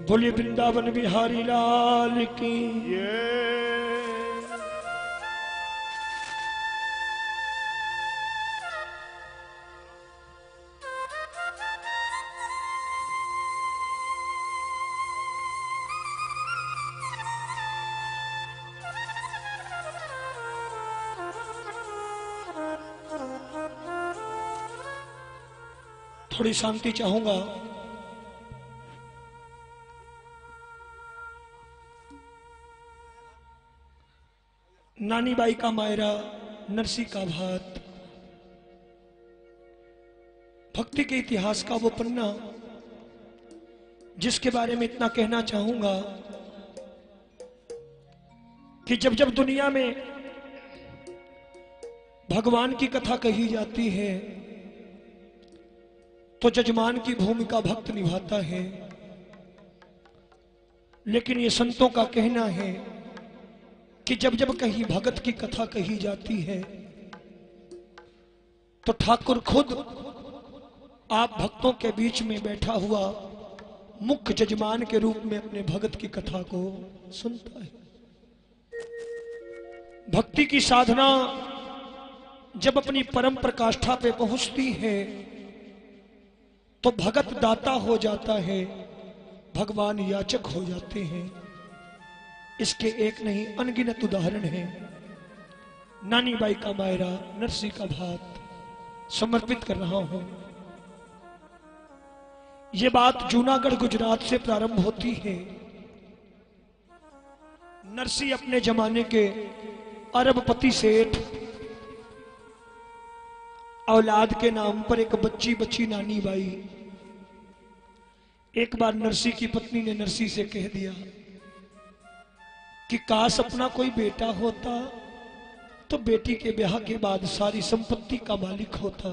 बोले वृंदावन बिहारी लाल की। थोड़ी शांति चाहूंगा। नानी बाई का मायरा, नरसी का भात, भक्ति के इतिहास का वो पन्ना जिसके बारे में इतना कहना चाहूंगा कि जब जब दुनिया में भगवान की कथा कही जाती है तो जजमान की भूमिका भक्त निभाता है, लेकिन ये संतों का कहना है कि जब जब कहीं भगत की कथा कही जाती है तो ठाकुर खुद आप भक्तों के बीच में बैठा हुआ मुख्य जजमान के रूप में अपने भगत की कथा को सुनता है। भक्ति की साधना जब अपनी परम प्रकाष्ठा पे पहुंचती है तो भगत दाता हो जाता है, भगवान याचक हो जाते हैं। इसके एक नहीं अनगिनत उदाहरण हैं। नानी बाई का मायरा, नरसी का भात समर्पित कर रहा हूं। ये बात जूनागढ़ गुजरात से प्रारंभ होती है। नरसी अपने जमाने के अरबपति सेठ औलाद के नाम पर एक बच्ची नानी बाई। एक बार नरसी की पत्नी ने नरसी से कह दिया कि काश अपना कोई बेटा होता तो बेटी के ब्याह के बाद सारी संपत्ति का मालिक होता।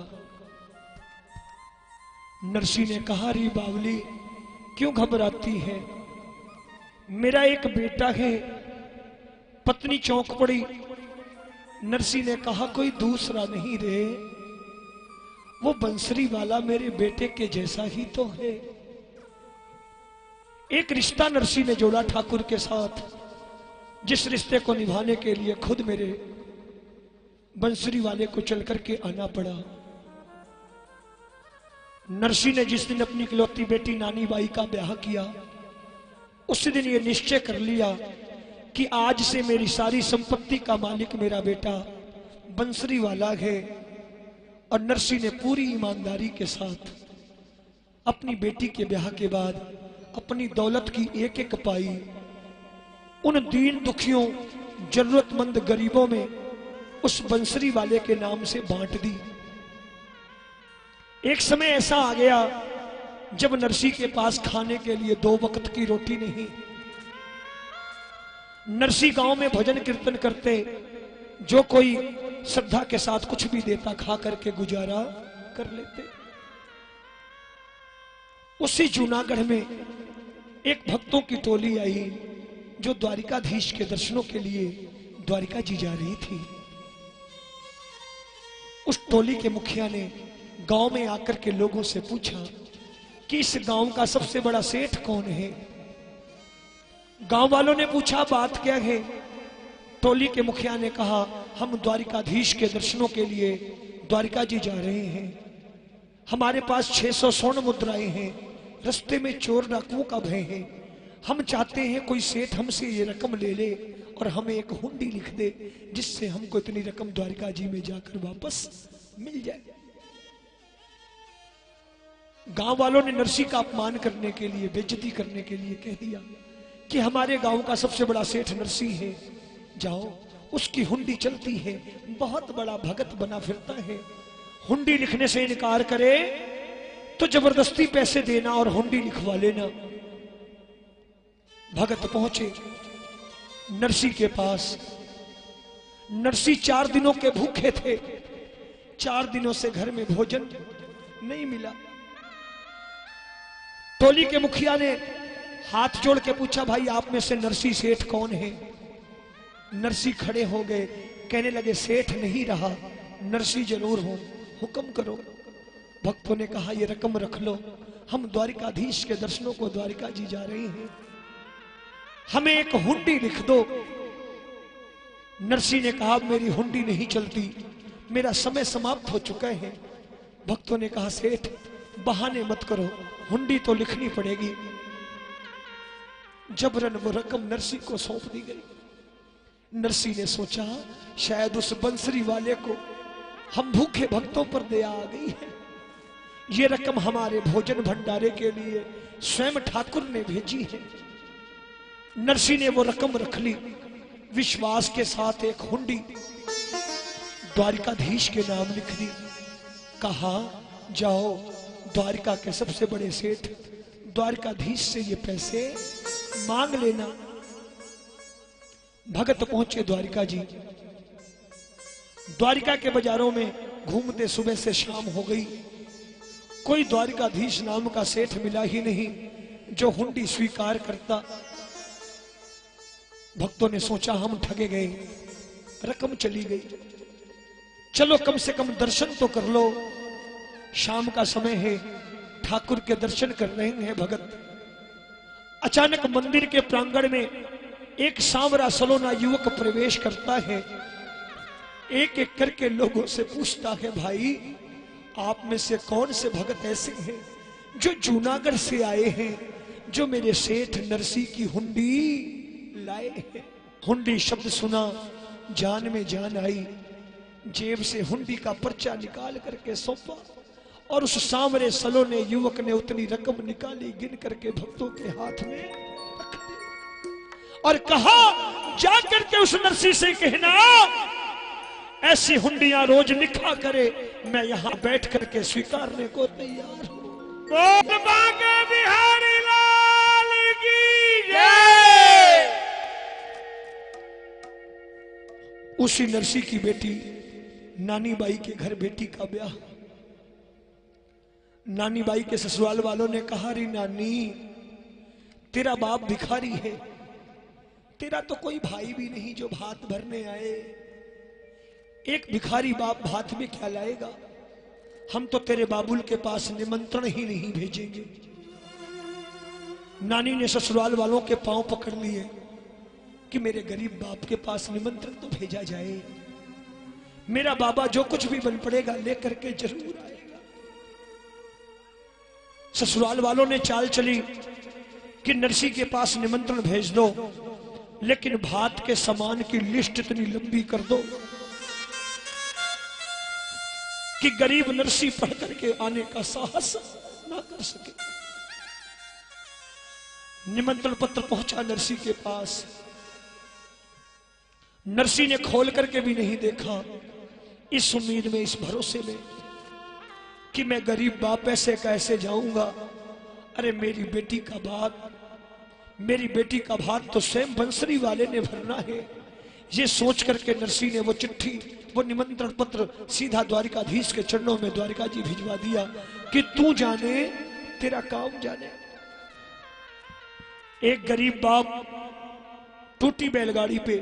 नरसी ने कहा, री बावली क्यों घबराती है, मेरा एक बेटा है। पत्नी चौंक पड़ी। नरसी ने कहा, कोई दूसरा नहीं रे, वो बंसरी वाला मेरे बेटे के जैसा ही तो है। एक रिश्ता नरसी ने जोड़ा ठाकुर के साथ, जिस रिश्ते को निभाने के लिए खुद मेरे बंसरी वाले को चल करके आना पड़ा। नरसी ने जिस दिन अपनी इकलौती बेटी नानी बाई का ब्याह किया, उस दिन ये निश्चय कर लिया कि आज से मेरी सारी संपत्ति का मालिक मेरा बेटा बंसरी वाला है। और नरसी ने पूरी ईमानदारी के साथ अपनी बेटी के ब्याह के बाद अपनी दौलत की एक एक पाई उन दीन दुखियों, जरूरतमंद गरीबों में उस बंसरी वाले के नाम से बांट दी। एक समय ऐसा आ गया जब नरसी के पास खाने के लिए 2 वक्त की रोटी नहीं। नरसी गांव में भजन कीर्तन करते, जो कोई श्रद्धा के साथ कुछ भी देता खा करके गुजारा कर लेते। उसी जूनागढ़ में एक भक्तों की टोली आई जो द्वारिकाधीश के दर्शनों के लिए द्वारिका जी जा रही थी। उस टोली के मुखिया ने गांव में आकर के लोगों से पूछा कि इस गांव का सबसे बड़ा सेठ कौन है। गांव वालों ने पूछा, बात क्या है। टोली के मुखिया ने कहा, हम द्वारिकाधीश के दर्शनों के लिए द्वारिका जी जा रहे हैं। हमारे पास 600 स्वर्ण मुद्राएं हैं। रास्ते में चोर डाकुओं का भय है। हम चाहते हैं कोई सेठ हमसे ये रकम ले ले और हमें एक हुंडी लिख दे, जिससे हमको इतनी रकम द्वारिका जी में जाकर वापस मिल जाए। गांव वालों ने नरसी का अपमान करने के लिए, बेइज्जती करने के लिए कह दिया कि हमारे गांव का सबसे बड़ा सेठ नरसी है, जाओ, उसकी हुंडी चलती है, बहुत बड़ा भगत बना फिरता है। हुंडी लिखने से इनकार करे तो जबरदस्ती पैसे देना और हुंडी लिखवा लेना। भगत पहुंचे नरसी के पास। नरसी 4 दिनों के भूखे थे। 4 दिनों से घर में भोजन नहीं मिला। टोली के मुखिया ने हाथ जोड़ के पूछा, भाई आप में से नरसी सेठ कौन है। नरसी खड़े हो गए, कहने लगे, सेठ नहीं रहा, नरसी जरूर हो, हुक्म करो। भक्तों ने कहा, ये रकम रख लो, हम द्वारिकाधीश के दर्शनों को द्वारिका जी जा रहे हैं, हमें एक हुंडी लिख दो। नरसिंह ने कहा मेरी हुंडी नहीं चलती, मेरा समय समाप्त हो चुका है। भक्तों ने कहा सेठ बहाने मत करो, हुंडी तो लिखनी पड़ेगी। जबरन वो रकम नरसिंह को सौंप दी गई। नरसिंह ने सोचा शायद उस बंसरी वाले को हम भूखे भक्तों पर दया आ गई है, ये रकम हमारे भोजन भंडारे के लिए स्वयं ठाकुर ने भेजी है। नरसिंह ने वो रकम रख ली, विश्वास के साथ एक हुंडी द्वारिकाधीश के नाम लिख दी। कहा जाओ द्वारिका के सबसे बड़े सेठ द्वारिकाधीश से ये पैसे मांग लेना। भगत पहुंचे द्वारिका जी। द्वारिका के बाजारों में घूमते सुबह से शाम हो गई, कोई द्वारिकाधीश नाम का सेठ मिला ही नहीं जो हुंडी स्वीकार करता। भक्तों ने सोचा हम ठगे गए, रकम चली गई, चलो कम से कम दर्शन तो कर लो। शाम का समय है, ठाकुर के दर्शन कर रहे हैं भगत। अचानक मंदिर के प्रांगण में एक सांवरा सलोना युवक प्रवेश करता है। एक एक करके लोगों से पूछता है भाई आप में से कौन से भगत ऐसे हैं जो जूनागढ़ से आए हैं, जो मेरे सेठ नरसिंह की हुंडी लाए हैं। हुंडी शब्द सुना, जान में जान आई, जेब से हुंडी का पर्चा निकाल करके सौंपा और उस सांवरे सलोने युवक ने उतनी रकम निकाली, गिन करके भक्तों के हाथ में रख दी और कहा जाकर के उस नरसिंह से कहना ऐसी हुंडियां रोज लिखा करे, मैं यहां बैठ करके स्वीकारने को तैयार हूं। बोल बांके बिहारी लाल की जय। उसी नरसिंह की बेटी नानी बाई के घर बेटी का ब्याह। नानी बाई के ससुराल वालों ने कहा री नानी तेरा बाप भिखारी है, तेरा तो कोई भाई भी नहीं जो भात भरने आए, एक भिखारी बाप भात में क्या लाएगा, हम तो तेरे बाबुल के पास निमंत्रण ही नहीं भेजेंगे। नानी ने ससुराल वालों के पांव पकड़ लिए कि मेरे गरीब बाप के पास निमंत्रण तो भेजा जाए, मेरा बाबा जो कुछ भी बन पड़ेगा लेकर के जरूर आएगा। ससुराल वालों ने चाल चली कि नरसिंह के पास निमंत्रण भेज दो, लेकिन भात के सामान की लिस्ट इतनी लंबी कर दो कि गरीब नरसिंह पढ़ करके आने का साहस ना कर सके। निमंत्रण पत्र पहुंचा नरसिंह के पास। नरसिंह ने खोल करके भी नहीं देखा, इस उम्मीद में, इस भरोसे में कि मैं गरीब बाप ऐसे कैसे जाऊंगा। अरे मेरी बेटी का भात तो स्वयं बंसरी वाले ने भरना है। ये सोच करके नरसिंह ने वो चिट्ठी, वो निमंत्रण पत्र सीधा द्वारिकाधीश के चरणों में द्वारिका जी भिजवा दिया कि तू जाने तेरा काम जाने। एक गरीब बाप टूटी बैलगाड़ी पे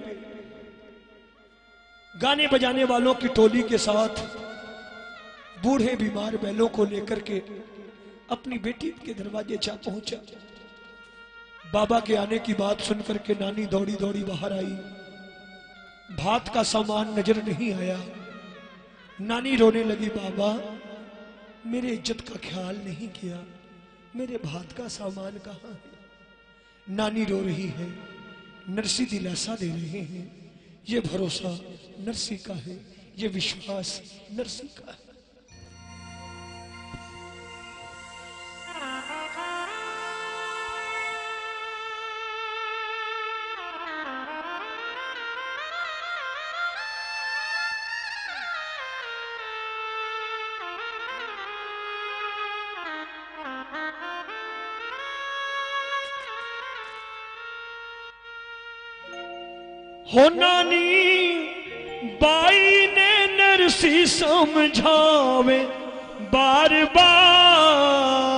गाने बजाने वालों की टोली के साथ बूढ़े बीमार बैलों को लेकर के अपनी बेटी के दरवाजे जा पहुंचा। बाबा के आने की बात सुनकर के नानी दौड़ी दौड़ी बाहर आई। भात का सामान नजर नहीं आया। नानी रोने लगी, बाबा मेरे इज्जत का ख्याल नहीं किया, मेरे भात का सामान कहाँ है। नानी रो रही है, नरसिंह दिलासा दे रहे हैं। ये भरोसा नरसिंह का है, ये विश्वास नरसिंह का है। हो नानी बाई ने नरसिंह समझावे बार बार,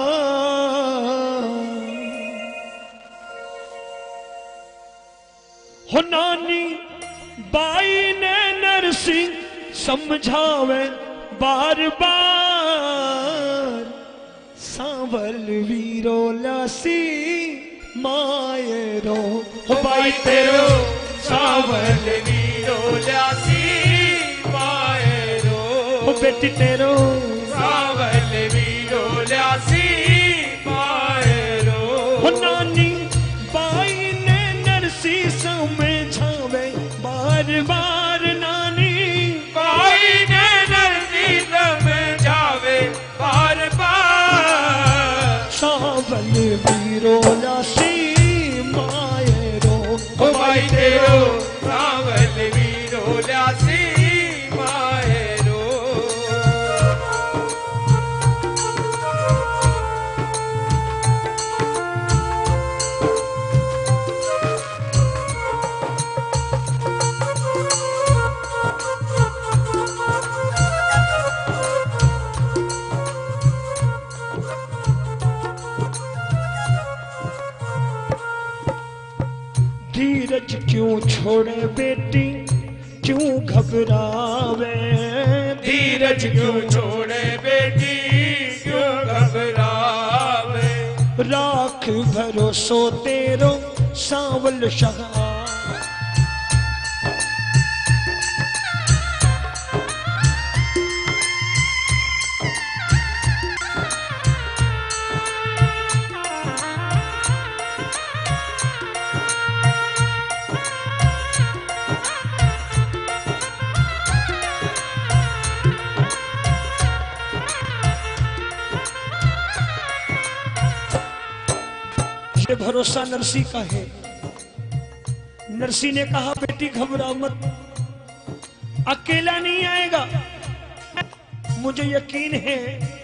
हो नानी बाई ने नरसिंह समझावे बार बार, सावल वीरो लासी मायरो भाई तेरो सावल वीरो लासी मायरो बेटी तेरो सावल वीरो लासी मायरो नानी बाई ने नरसी समझावे बार बार नानी बाई ने नरसी समझावे बार बार सावल वीरो लासी मायरो भाई तेरो सावल वीरो लासी मायरो धीरज क्यों छोड़े बेटी क्यों घबरावे धीरज क्यों छोड़े बेटी क्यों घबरावे राख भरोसो तेरो सावल शाह ये भरोसा नरसी का है। नरसी ने कहा बेटी घबरा मत, अकेला नहीं आएगा, मुझे यकीन है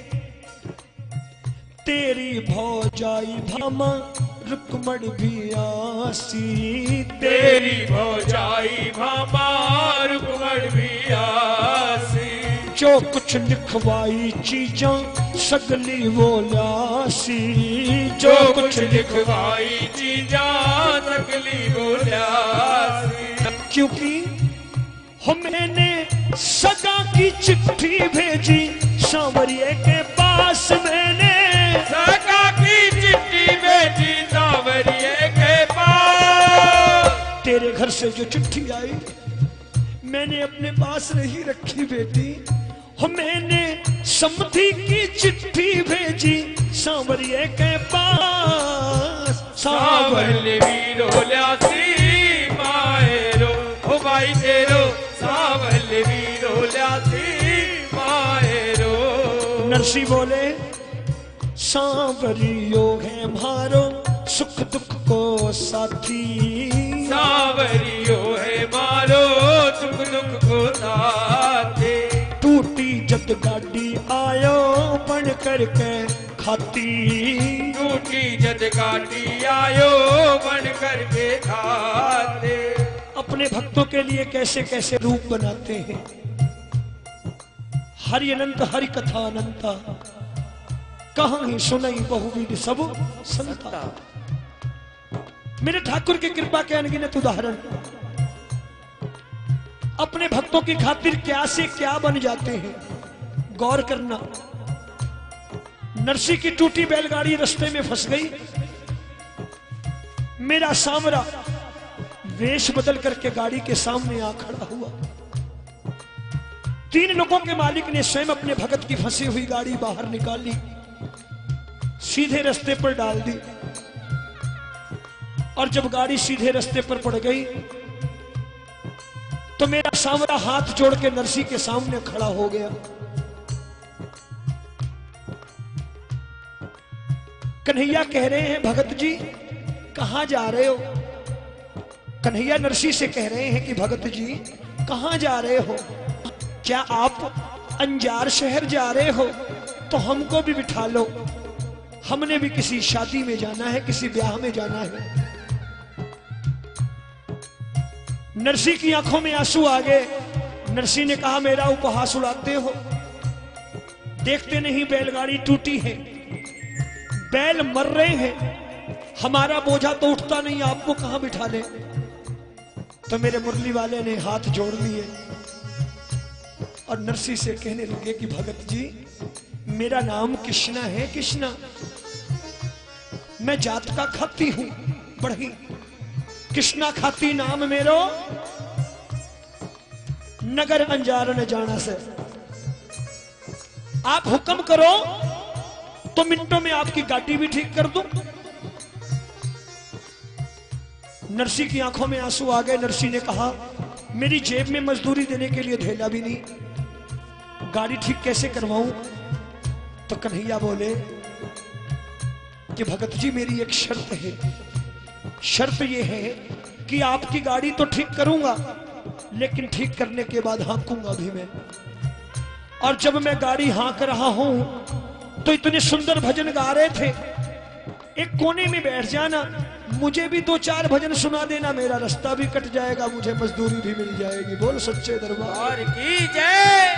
तेरी भौजाई भामा रुकमण भी आसी तेरी भौजाई भामा रुकमण भी आसी जो कुछ लिखवाई चीजा सगली वो लासी जो कुछ लिखवाई चीजा सगली वो लासी क्योंकि मैंने सगा की चिट्ठी भेजी सांवरिये के पास मैंने सगा की चिट्ठी भेजी सांवरिये के पास तेरे घर से जो चिट्ठी आई मैंने अपने पास नहीं रखी बेटी मैंने समधी की चिट्ठी भेजी सांवरिये के पास सावल वीरो लासी मायरो ओ भाई तेरो सावल वीरो लासी मायरो नरसी बोले सांवरियो है मारो सुख दुख को साथी सांवरियो है मारो सुख दुख को साथी टूटी जद गाड़ी आयो बन करके खाती टूटी जद गाड़ी आयो बन करके खाते अपने भक्तों के लिए कैसे कैसे रूप बनाते हैं। हरि अनंत हरि कथा अनंता कहाँ ही सुनई बहुविध सब संता। मेरे ठाकुर की कृपा के अनगिनत उदाहरण अपने भक्तों की खातिर क्या से क्या बन जाते हैं। गौर करना, नरसी की टूटी बैलगाड़ी रास्ते में फंस गई, मेरा सांवरा वेश बदल करके गाड़ी के सामने आ खड़ा हुआ। 3 लोगों के मालिक ने स्वयं अपने भगत की फंसी हुई गाड़ी बाहर निकाली, सीधे रास्ते पर डाल दी और जब गाड़ी सीधे रास्ते पर पड़ गई तो मेरा सांवरा हाथ जोड़ के नरसी के सामने खड़ा हो गया। कन्हैया कह रहे हैं भगत जी कहां जा रहे हो। कन्हैया नरसी से कह रहे हैं कि भगत जी कहां जा रहे हो, क्या आप अंजार शहर जा रहे हो तो हमको भी बिठा लो, हमने भी किसी शादी में जाना है, किसी ब्याह में जाना है। नरसी की आंखों में आंसू आ गए। नरसी ने कहा मेरा उपहास उड़ाते हो, देखते नहीं बैलगाड़ी टूटी है, बैल मर रहे हैं, हमारा बोझा तो उठता नहीं, आपको कहां बिठा ले। तो मेरे मुरली वाले ने हाथ जोड़ लिए और नरसी से कहने लगे कि भगत जी मेरा नाम कृष्णा है, कृष्णा। मैं जात का खाती हूं बढ़ी, कृष्णा खाती नाम मेरो, नगर अंजार न जाना से। आप हुक्म करो तो मिनटों में आपकी गाड़ी भी ठीक कर दूं। नरसी की आंखों में आंसू आ गए। नरसी ने कहा मेरी जेब में मजदूरी देने के लिए धेला भी नहीं, गाड़ी ठीक कैसे करवाऊं? तो कन्हैया बोले कि भगत जी मेरी एक शर्त है। शर्त यह है कि आपकी गाड़ी तो ठीक करूंगा, लेकिन ठीक करने के बाद हाँकूंगा भी मैं। और जब मैं गाड़ी हाँक रहा हूं तो इतने सुंदर भजन गा रहे थे, एक कोने में बैठ जाना, मुझे भी 2-4 भजन सुना देना, मेरा रास्ता भी कट जाएगा, मुझे मजदूरी भी मिल जाएगी। बोल सच्चे दरबार की जय।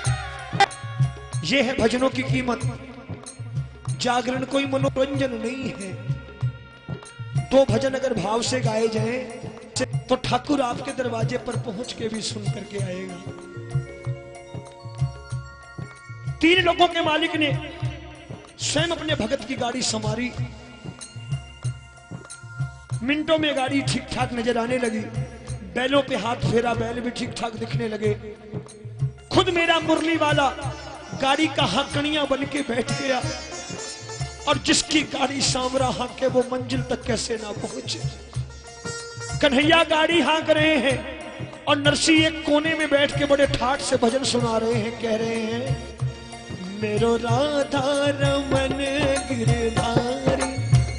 ये है भजनों की कीमत। जागरण कोई मनोरंजन नहीं है। 2 भजन अगर भाव से गाए जाएं तो ठाकुर आपके दरवाजे पर पहुंच के भी सुन करके आएगा। 3 लोगों के मालिक ने स्वयं अपने भगत की गाड़ी संवारी। मिनटों में गाड़ी ठीक ठाक नजर आने लगी। बैलों पे हाथ फेरा, बैल भी ठीक ठाक दिखने लगे। खुद मेरा मुरली वाला गाड़ी का हाकनिया बन के बैठ गया, और जिसकी गाड़ी सांवरा हाके वो मंजिल तक कैसे ना पहुंचे। कन्हैया गाड़ी हाँक रहे हैं और नरसी एक कोने में बैठ के बड़े ठाठ से भजन सुना रहे हैं। कह रहे हैं मेरो राधा रमन गिरधारी,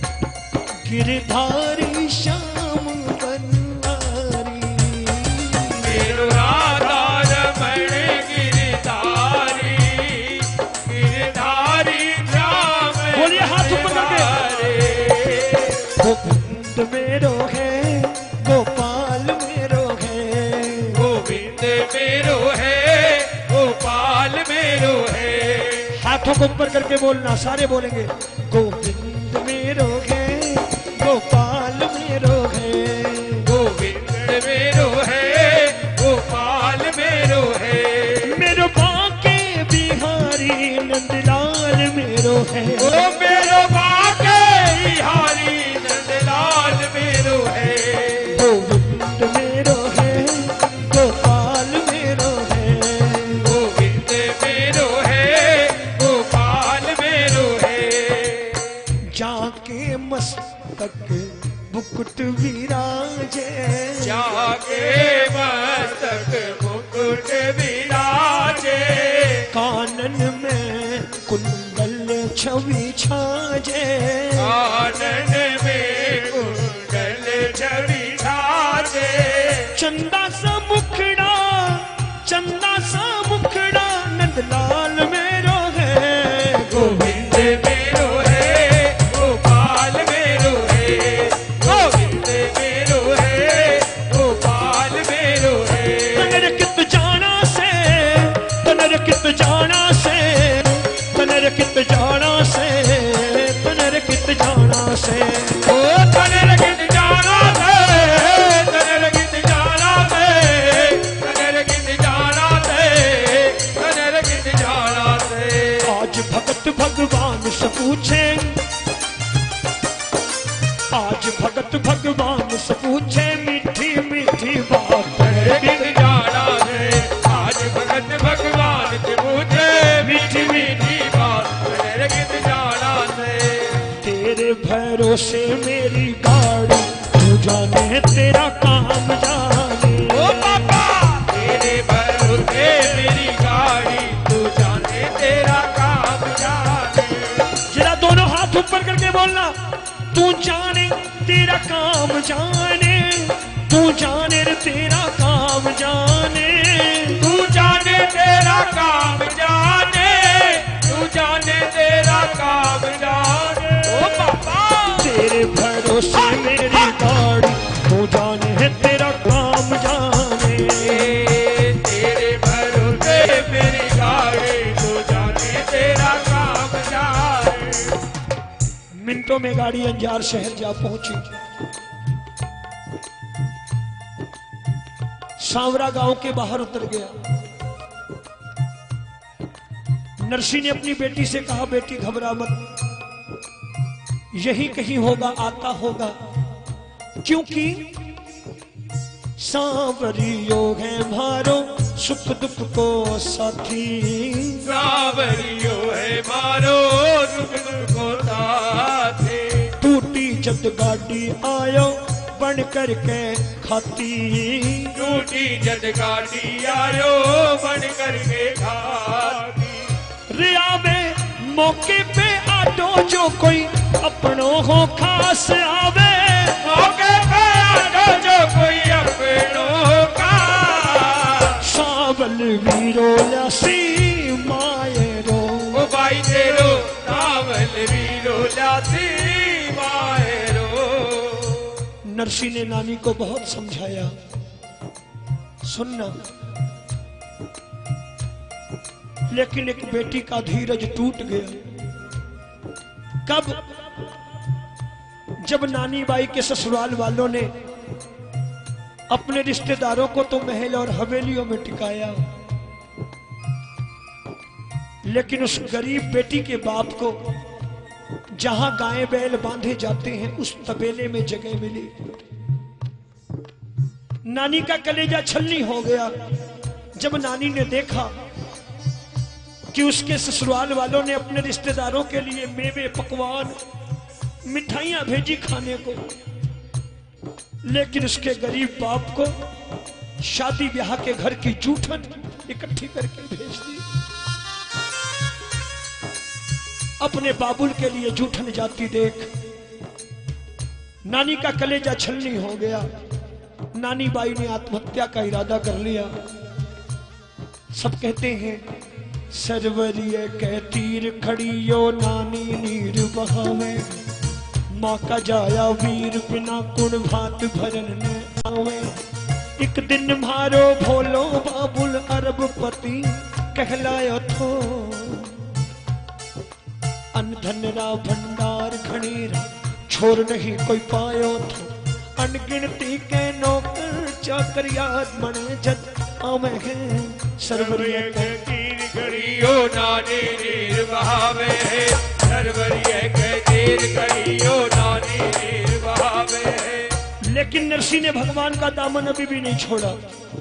गिरधारी श्याम बनवारी। मेरो राधा रमण गिरधारी, गिरधारी श्याम। बोलिए हाथ ऊपर करके। गोविंद मेरो है, गोपाल मेरो है, गोविंद मेरो है, गोपाल मेरो है। हाथों को ऊपर करके बोलना, सारे बोलेंगे। गोविंद मेरो है, गोपाल मेरो है, गोविंद मेरो है, गोपाल मेरो है। मेरो बाके बिहारी नंदलाल मेरो है। ओ मेरो बाके बिहारी नंदलाल मेरो है। गोविंद मेरो है, गोपाल मेरो है, गोविंद मेरो है, गोपाल मेरो है। जाके मस्तक मुकुट विराजे, जाके मस्तक मुकुट विराजे। कानन में कुंडल छवि छाजे, कानन में कुंडल छवि छाजे। चंदा सा मुखड़ा, चंदा सा मुखड़ा नंदलाल मेरो है। गोविंद मेरो है, गोपाल मेरो है, गोविंद मेरो है, गोपाल मेरो है। तनर कित जाना से, तनर कित जाना से, तनर कित जाना से, तनर कित जाना से। ओ तनर कित जाना से, तनर कित जाना से, तनर कित जाना से, तनर कित जाना से। आज भगत भगवान से पूछे, आज भगत भगवान से पूछे, मीठी मीठी बात तनर कित जाना से। आज भगत भगवान से पूछे, मीठी मीठी बात तनर कित जाना से। तेरे भरोसे मेरी गाड़ी, तू जाने तेरा काम जाने। ओ पापा तेरे भरोसे मेरी गाड़ी, तू जाने तेरा काम जाने। जरा दोनों हाथ ऊपर करके बोलना, तू जाने तेरा काम जाने, तू जाने रे तेरा काम जाने, तू जाने तेरा काम जाने, तू जाने तेरा काम जाने। ओ पापा तेरे भरोसे मेरी गाड़ी, तू जाने तेरा काम जाने। तेरे भरोसे मेरी गाड़ी, तू जाने तेरा काम जाने। मिनटों में गाड़ी अंजार शहर जा पहुंची। सांवरा गांव के बाहर उतर गया। नरसी ने अपनी बेटी से कहा, बेटी घबरा मत, यही कहीं होगा, आता होगा, क्योंकि सांवरियो है मारो सुख दुख को साथी। सांवरियो है मारो सुख दुख को साथी। टूटी जब गाड़ी आयो बन करके खाती। टूटी जद गाड़ी आयो बन करके खाती। रिया में मौके पे आटो जो कोई अपनों हो खास आवे। मौके पे आटो जो कोई अपनों का। सावल वीरो लासी मायरो। ओ भाई तेरो सावल वीरो लासी मायरो। नरसी ने नानी को बहुत समझाया, सुनना, लेकिन एक बेटी का धीरज टूट गया। कब? जब नानी बाई के ससुराल वालों ने अपने रिश्तेदारों को तो महल और हवेलियों में टिकाया, लेकिन उस गरीब बेटी के बाप को जहां गाय बैल बांधे जाते हैं उस तबेले में जगह मिली। नानी का कलेजा छलनी हो गया जब नानी ने देखा कि उसके ससुराल वालों ने अपने रिश्तेदारों के लिए मेवे, पकवान, मिठाइयां भेजी खाने को, लेकिन उसके गरीब बाप को शादी ब्याह के घर की जूठन इकट्ठी करके भेज दी। अपने बाबुल के लिए जूठन जाती देख नानी का कलेजा छलनी हो गया। नानी बाई ने आत्महत्या का इरादा कर लिया। सब कहते हैं सरवरिय के तीर खड़ियो नानी नीर बहावे। माँ का जाया वीर बिना कुण भात भरन न आवे। एक दिन मारो भोलो बाबुल अरबपति कहलायो थो। अनधनरा भंडार खणीरा छोर नहीं कोई पायो थो। अनगिनती के नौकर चाकरियात बने जद आवे हैं। सरवरिय के तीर खड़ियो नानी नीर बहावे। सरवरिय के तीर खड़ियो नानी नीर बहावे। लेकिन नरसी ने भगवान का दामन अभी भी नहीं छोड़ा।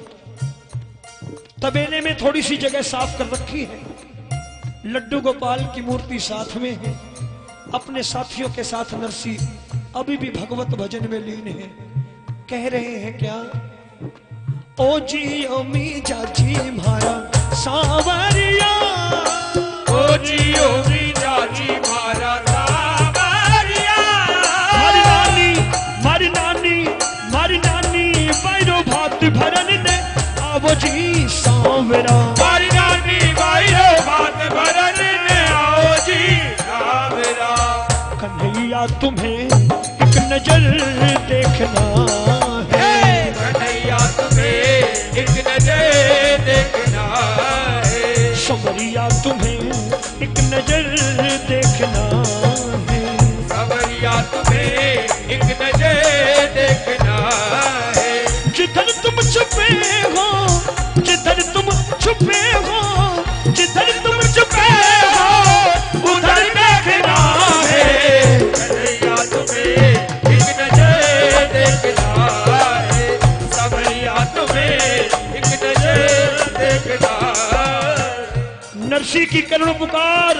तबेले में थोड़ी सी जगह साफ कर रखी है। लड्डू गोपाल की मूर्ति साथ में है। अपने साथियों के साथ नरसी अभी भी भगवत भजन में लीन है। कह रहे हैं क्या? ओ जी ओमी जाजी मारा सावरिया। ओ जी ओमी जाजी मारा सावरिया। मारी नानी, मारी नानी, मारी नानी बैरो भात भरन ने आवो जी सांवरा। मारी नानी बैरो भात भरन ने आओ जी सांवरा। कन्हैया तुम्हें एक नजर देखना है। कन्हैया तुम्हें एक नजर देखना है। संवरिया तुम्हें एक नजर देखना है। संवरिया तुम्हें एक नजर देखना है। जिधर तुम छुपे हो, जिधर तुम छुपे हो, जिधर तुम छुपे हो उधर देखना है। कन्हैया तुम्हें एक नजर देखना है। संवरिया तुम्हें एक नजर देखना है। नरसी की करुण पुकार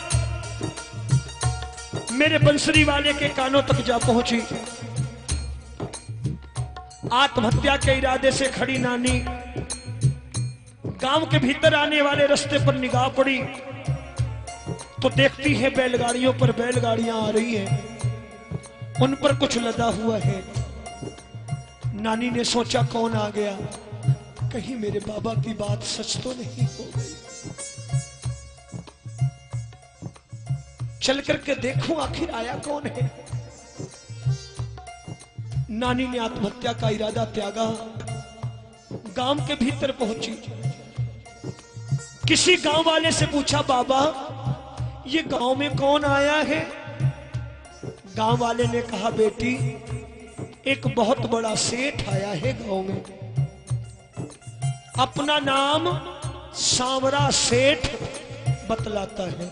मेरे बंसरी वाले के कानों तक जा पहुंची। आत्महत्या के इरादे से खड़ी नानी गांव के भीतर आने वाले रास्ते पर निगाह पड़ी तो देखती है बैलगाड़ियों पर बैलगाड़ियां आ रही हैं। उन पर कुछ लदा हुआ है। नानी ने सोचा कौन आ गया, कहीं मेरे बाबा की बात सच तो नहीं हो गई। चल करके देखूं आखिर आया कौन है। नानी ने आत्महत्या का इरादा त्यागा, गांव के भीतर पहुंची। किसी गांव वाले से पूछा, बाबा ये गांव में कौन आया है? गांव वाले ने कहा, बेटी एक बहुत बड़ा सेठ आया है गांव में। अपना नाम सांवरा सेठ बतलाता है।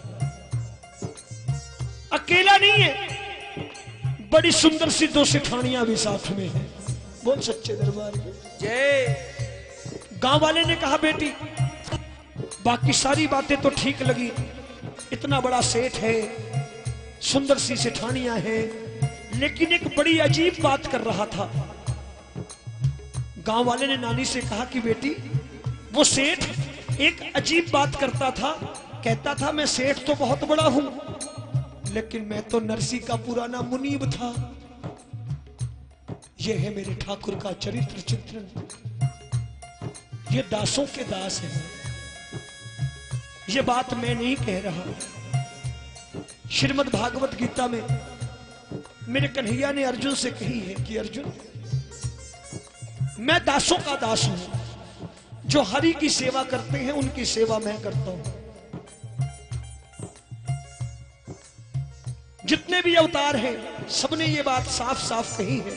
अकेला नहीं है, बड़ी सुंदर सी दो सेठानियां भी साथ में हैं। बोल सच्चे दरबार की जय। गांव वाले ने कहा बेटी बाकी सारी बातें तो ठीक लगी, इतना बड़ा सेठ है, सुंदर सी सेठानियां हैं, लेकिन एक बड़ी अजीब बात कर रहा था। गांव वाले ने नानी से कहा कि बेटी वो सेठ एक अजीब बात करता था, कहता था मैं सेठ तो बहुत बड़ा हूं, लेकिन मैं तो नरसी का पुराना मुनीब था। यह है मेरे ठाकुर का चरित्र चित्रण। ये दासों के दास हैं। ये बात मैं नहीं कह रहा, श्रीमद् भागवत गीता में मेरे कन्हैया ने अर्जुन से कही है कि अर्जुन मैं दासों का दास हूं, जो हरि की सेवा करते हैं उनकी सेवा मैं करता हूं। जितने भी अवतार हैं सबने ये बात साफ साफ कही है।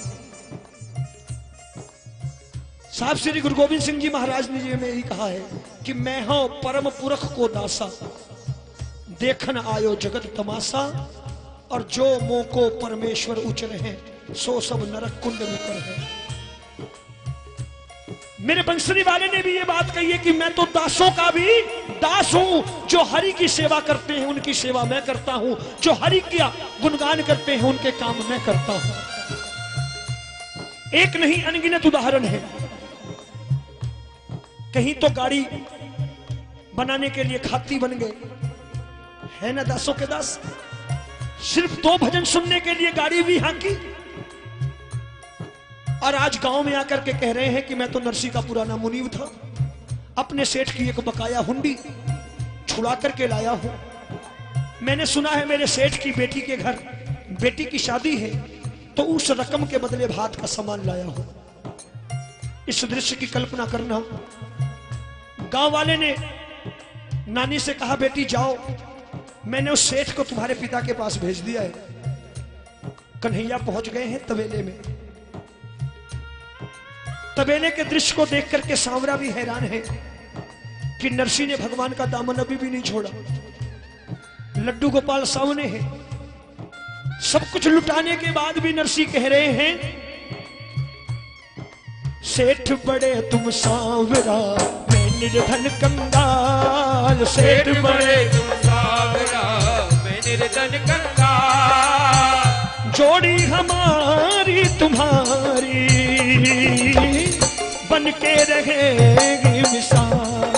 साहब श्री गुरु गोविंद सिंह जी महाराज ने ये में यही कहा है कि मैं हूं परम पुरख को दासा, देखन आयो जगत तमाशा, और जो मोह को परमेश्वर उचर है सो सब नरक कुंड में कर है। मेरे बंसरी वाले ने भी ये बात कही है कि मैं तो दासों का भी दास हूं, जो हरि की सेवा करते हैं उनकी सेवा मैं करता हूं, जो हरि का गुणगान करते हैं उनके काम मैं करता हूं। एक नहीं अनगिनत उदाहरण है। कहीं तो गाड़ी बनाने के लिए खाती बन गए, है ना दासों के दास। सिर्फ 2 भजन सुनने के लिए गाड़ी भी हांकी, और आज गांव में आकर के कह रहे हैं कि मैं तो नरसी का पुराना मुनीब था, अपने सेठ की एक बकाया हुंडी छुड़ा करके लाया हूं। मैंने सुना है मेरे सेठ की बेटी के घर बेटी की शादी है, तो उस रकम के बदले भात का सामान लाया हूं। इस दृश्य की कल्पना करना। गांव वाले ने नानी से कहा बेटी जाओ, मैंने उस सेठ को तुम्हारे पिता के पास भेज दिया है। कन्हैया पहुंच गए हैं तबेले में। तबेले के दृश्य को देख करके सांवरा भी हैरान है कि नरसी ने भगवान का दामन अभी भी नहीं छोड़ा। लड्डू गोपाल सामने है। सब कुछ लुटाने के बाद भी नरसी कह रहे हैं सेठ बड़े तुम सांवरा मैं निर्धन कंगाल, सेठ बड़े तुम सांवरा मैं निर्धन कंगाल, जोड़ी हमारी तुम्हारी बन के रहेगी मिसाल,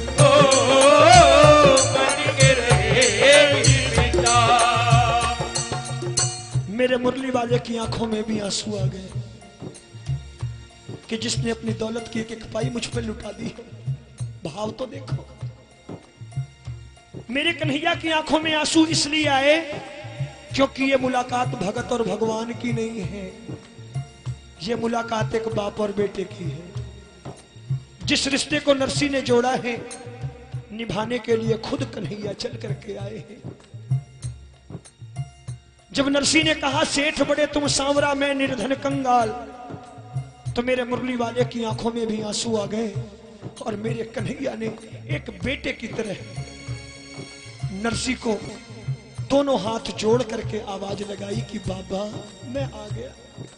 बन के रहेगी मिसाल। मेरे मुरली वाले की आंखों में भी आंसू आ गए कि जिसने अपनी दौलत की एक एक पाई मुझ पर लुटा दी। भाव तो देखो। मेरे कन्हैया की आंखों में आंसू इसलिए आए क्योंकि ये मुलाकात भगत और भगवान की नहीं है, ये मुलाकात एक बाप और बेटे की है। जिस रिश्ते को नरसी ने जोड़ा है निभाने के लिए खुद कन्हैया चल करके आए हैं। जब नरसी ने कहा सेठ बड़े तुम सांवरा मैं निर्धन कंगाल, तो मेरे मुरली वाले की आंखों में भी आंसू आ गए और मेरे कन्हैया ने एक बेटे की तरह नरसी को दोनों हाथ जोड़ करके आवाज लगाई कि बाबा मैं आ गया,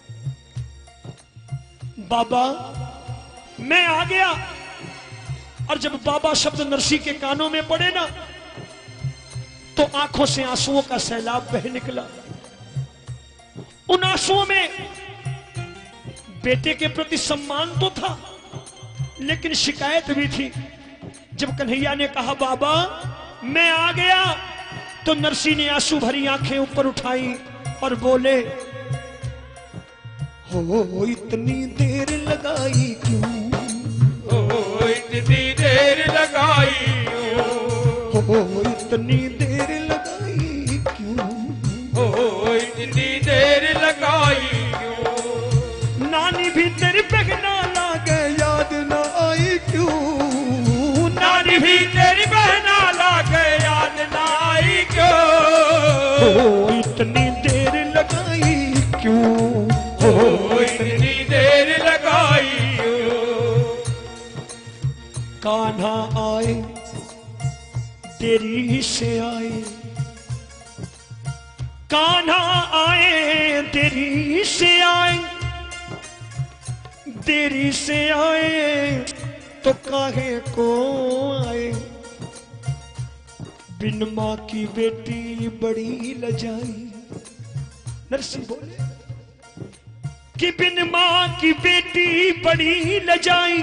बाबा मैं आ गया। और जब बाबा शब्द नरसी के कानों में पड़े ना, तो आंखों से आंसुओं का सैलाब बह निकला। उन आंसुओं में बेटे के प्रति सम्मान तो था, लेकिन शिकायत भी थी। जब कन्हैया ने कहा बाबा मैं आ गया, तो नरसी ने आंसू भरी आंखें ऊपर उठाई और बोले हो इतनी देर लगाई क्यों, हो इतनी देर लगाई हो इतनी देर लगाई क्यों, हो इतनी देर लगाई क्यों, नानी भी तेरी बहना लागे याद ना आई क्यों, नानी भी तेरी बहना लागे याद ना आई क्यों, हो इतनी देर लगाई क्यों, हो इतनी देर लगाई क्यों। कान्हा आए तेरी से आए, कान्हा आए देरी से आए, देरी से आए तो काहे को आए। बिन मां की बेटी बड़ी लजाई, नरसिंह बोले कि बिन मां की बेटी बड़ी लजाई,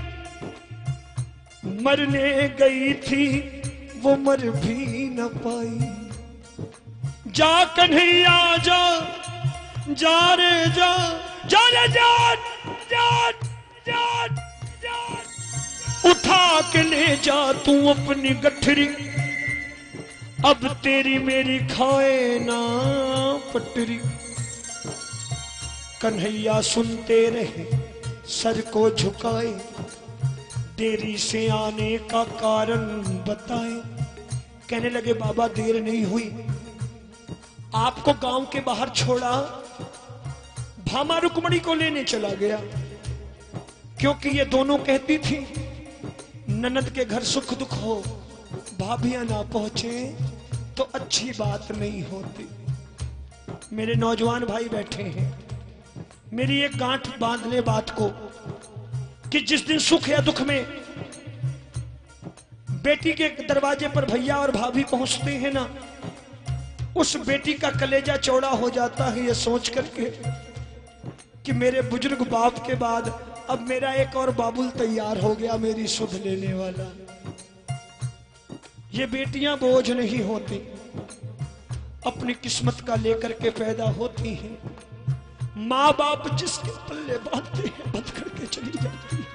मरने गई थी वो मर भी न पाई। जा कन्हैया जा, जा रे जा, जा रे जा, जा, जा, जा। उठा के ले जा तू अपनी गठरी, अब तेरी मेरी खाए ना पटरी। कन्हैया सुनते रहे सर को झुकाए, देरी से आने का कारण बताए। कहने लगे बाबा देर नहीं हुई, आपको गांव के बाहर छोड़ा, भामा रुक्मणी को लेने चला गया, क्योंकि ये दोनों कहती थी ननद के घर सुख दुख हो, भाभियां ना पहुंचे तो अच्छी बात नहीं होती। मेरे नौजवान भाई बैठे हैं, मेरी एक गांठ बांध ले बात को कि जिस दिन सुख या दुख में बेटी के दरवाजे पर भैया और भाभी पहुंचते हैं ना, उस बेटी का कलेजा चौड़ा हो जाता है ये सोच करके कि मेरे बुजुर्ग बाप के बाद अब मेरा एक और बाबुल तैयार हो गया, मेरी सुध लेने वाला। ये बेटियां बोझ नहीं होती, अपनी किस्मत का लेकर के पैदा होती हैं। माँ बाप जिसके पल्ले बांधते हैं बंद करके चली जाती है।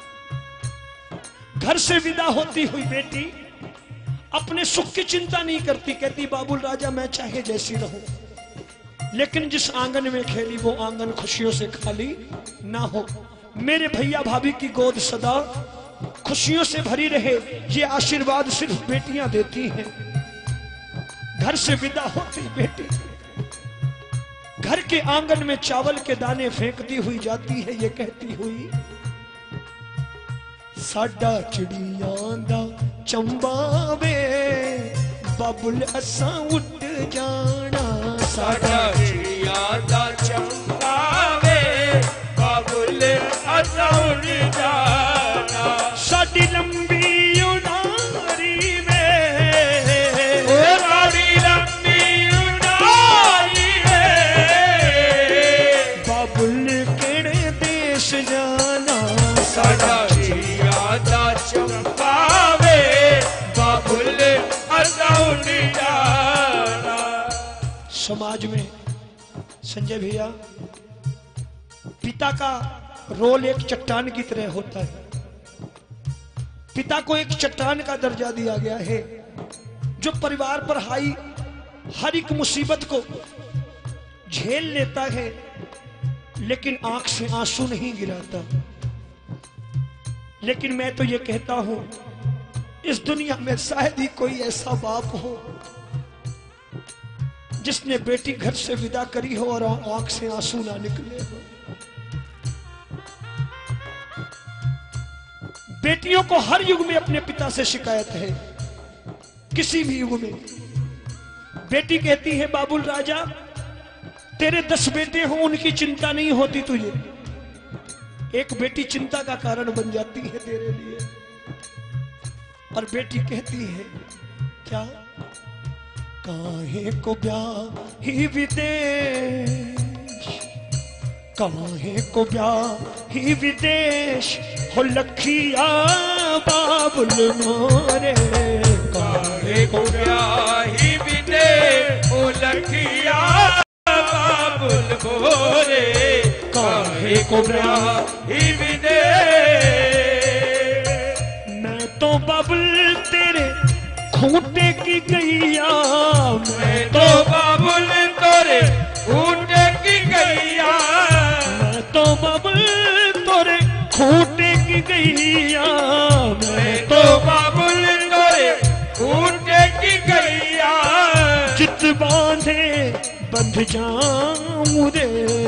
घर से विदा होती हुई बेटी अपने सुख की चिंता नहीं करती, कहती बाबुल राजा मैं चाहे जैसी रहूं, लेकिन जिस आंगन में खेली वो आंगन खुशियों से खाली ना हो। मेरे भैया भाभी की गोद सदा खुशियों से भरी रहे, ये आशीर्वाद सिर्फ बेटियां देती हैं। घर से विदा होती बेटी घर के आंगन में चावल के दाने फेंकती हुई जाती है, ये कहती हुई साडा चिड़ियां दा चंबा वे बाबुल असा उड़ जाना। साडा चिड़ियां दा चंबा वे बाबुल असा उड़ जाना। साडी लंबी उड़ारी वे साडी लंबी उड़ारी वे बाबुल केड़े देश जाना। साडा चिड़ियां दा चंबा वे बाबुल असा उड़ जाना। समाज में संजय भैया पिता का रोल एक चट्टान की तरह होता है। पिता को एक चट्टान का दर्जा दिया गया है जो परिवार पर आई हर एक मुसीबत को झेल लेता है, लेकिन आंख से आंसू नहीं गिराता। लेकिन मैं तो ये कहता हूं इस दुनिया में शायद ही कोई ऐसा बाप हो जिसने बेटी घर से विदा करी हो और आंख से आंसू ना निकले हो। बेटियों को हर युग में अपने पिता से शिकायत है, किसी भी युग में। बेटी कहती है बाबुल राजा तेरे 10 बेटे हो, उनकी चिंता नहीं होती तुझे, एक बेटी चिंता का कारण बन जाती है तेरे लिए। और बेटी कहती है क्या काहे को ब्याह ही विदेश, काहे को ब्याह ही विदेश हो लखिया बाबुल मोरे। काहे को ब्याह ही विदेश हो लखिया बाबुल मोरे। काहे को ब्याह ही विदेश। मैं तो बाबुल तेरे खूंटे की गैया, मैं तो बाबुल तोरे खूंटे की गैया। मैं तो बाबुल तोरे खूंटे की गैया। मैं तो बाबुल तोरे खूंटे की गैया। चित बांधे बंध जाऊं रे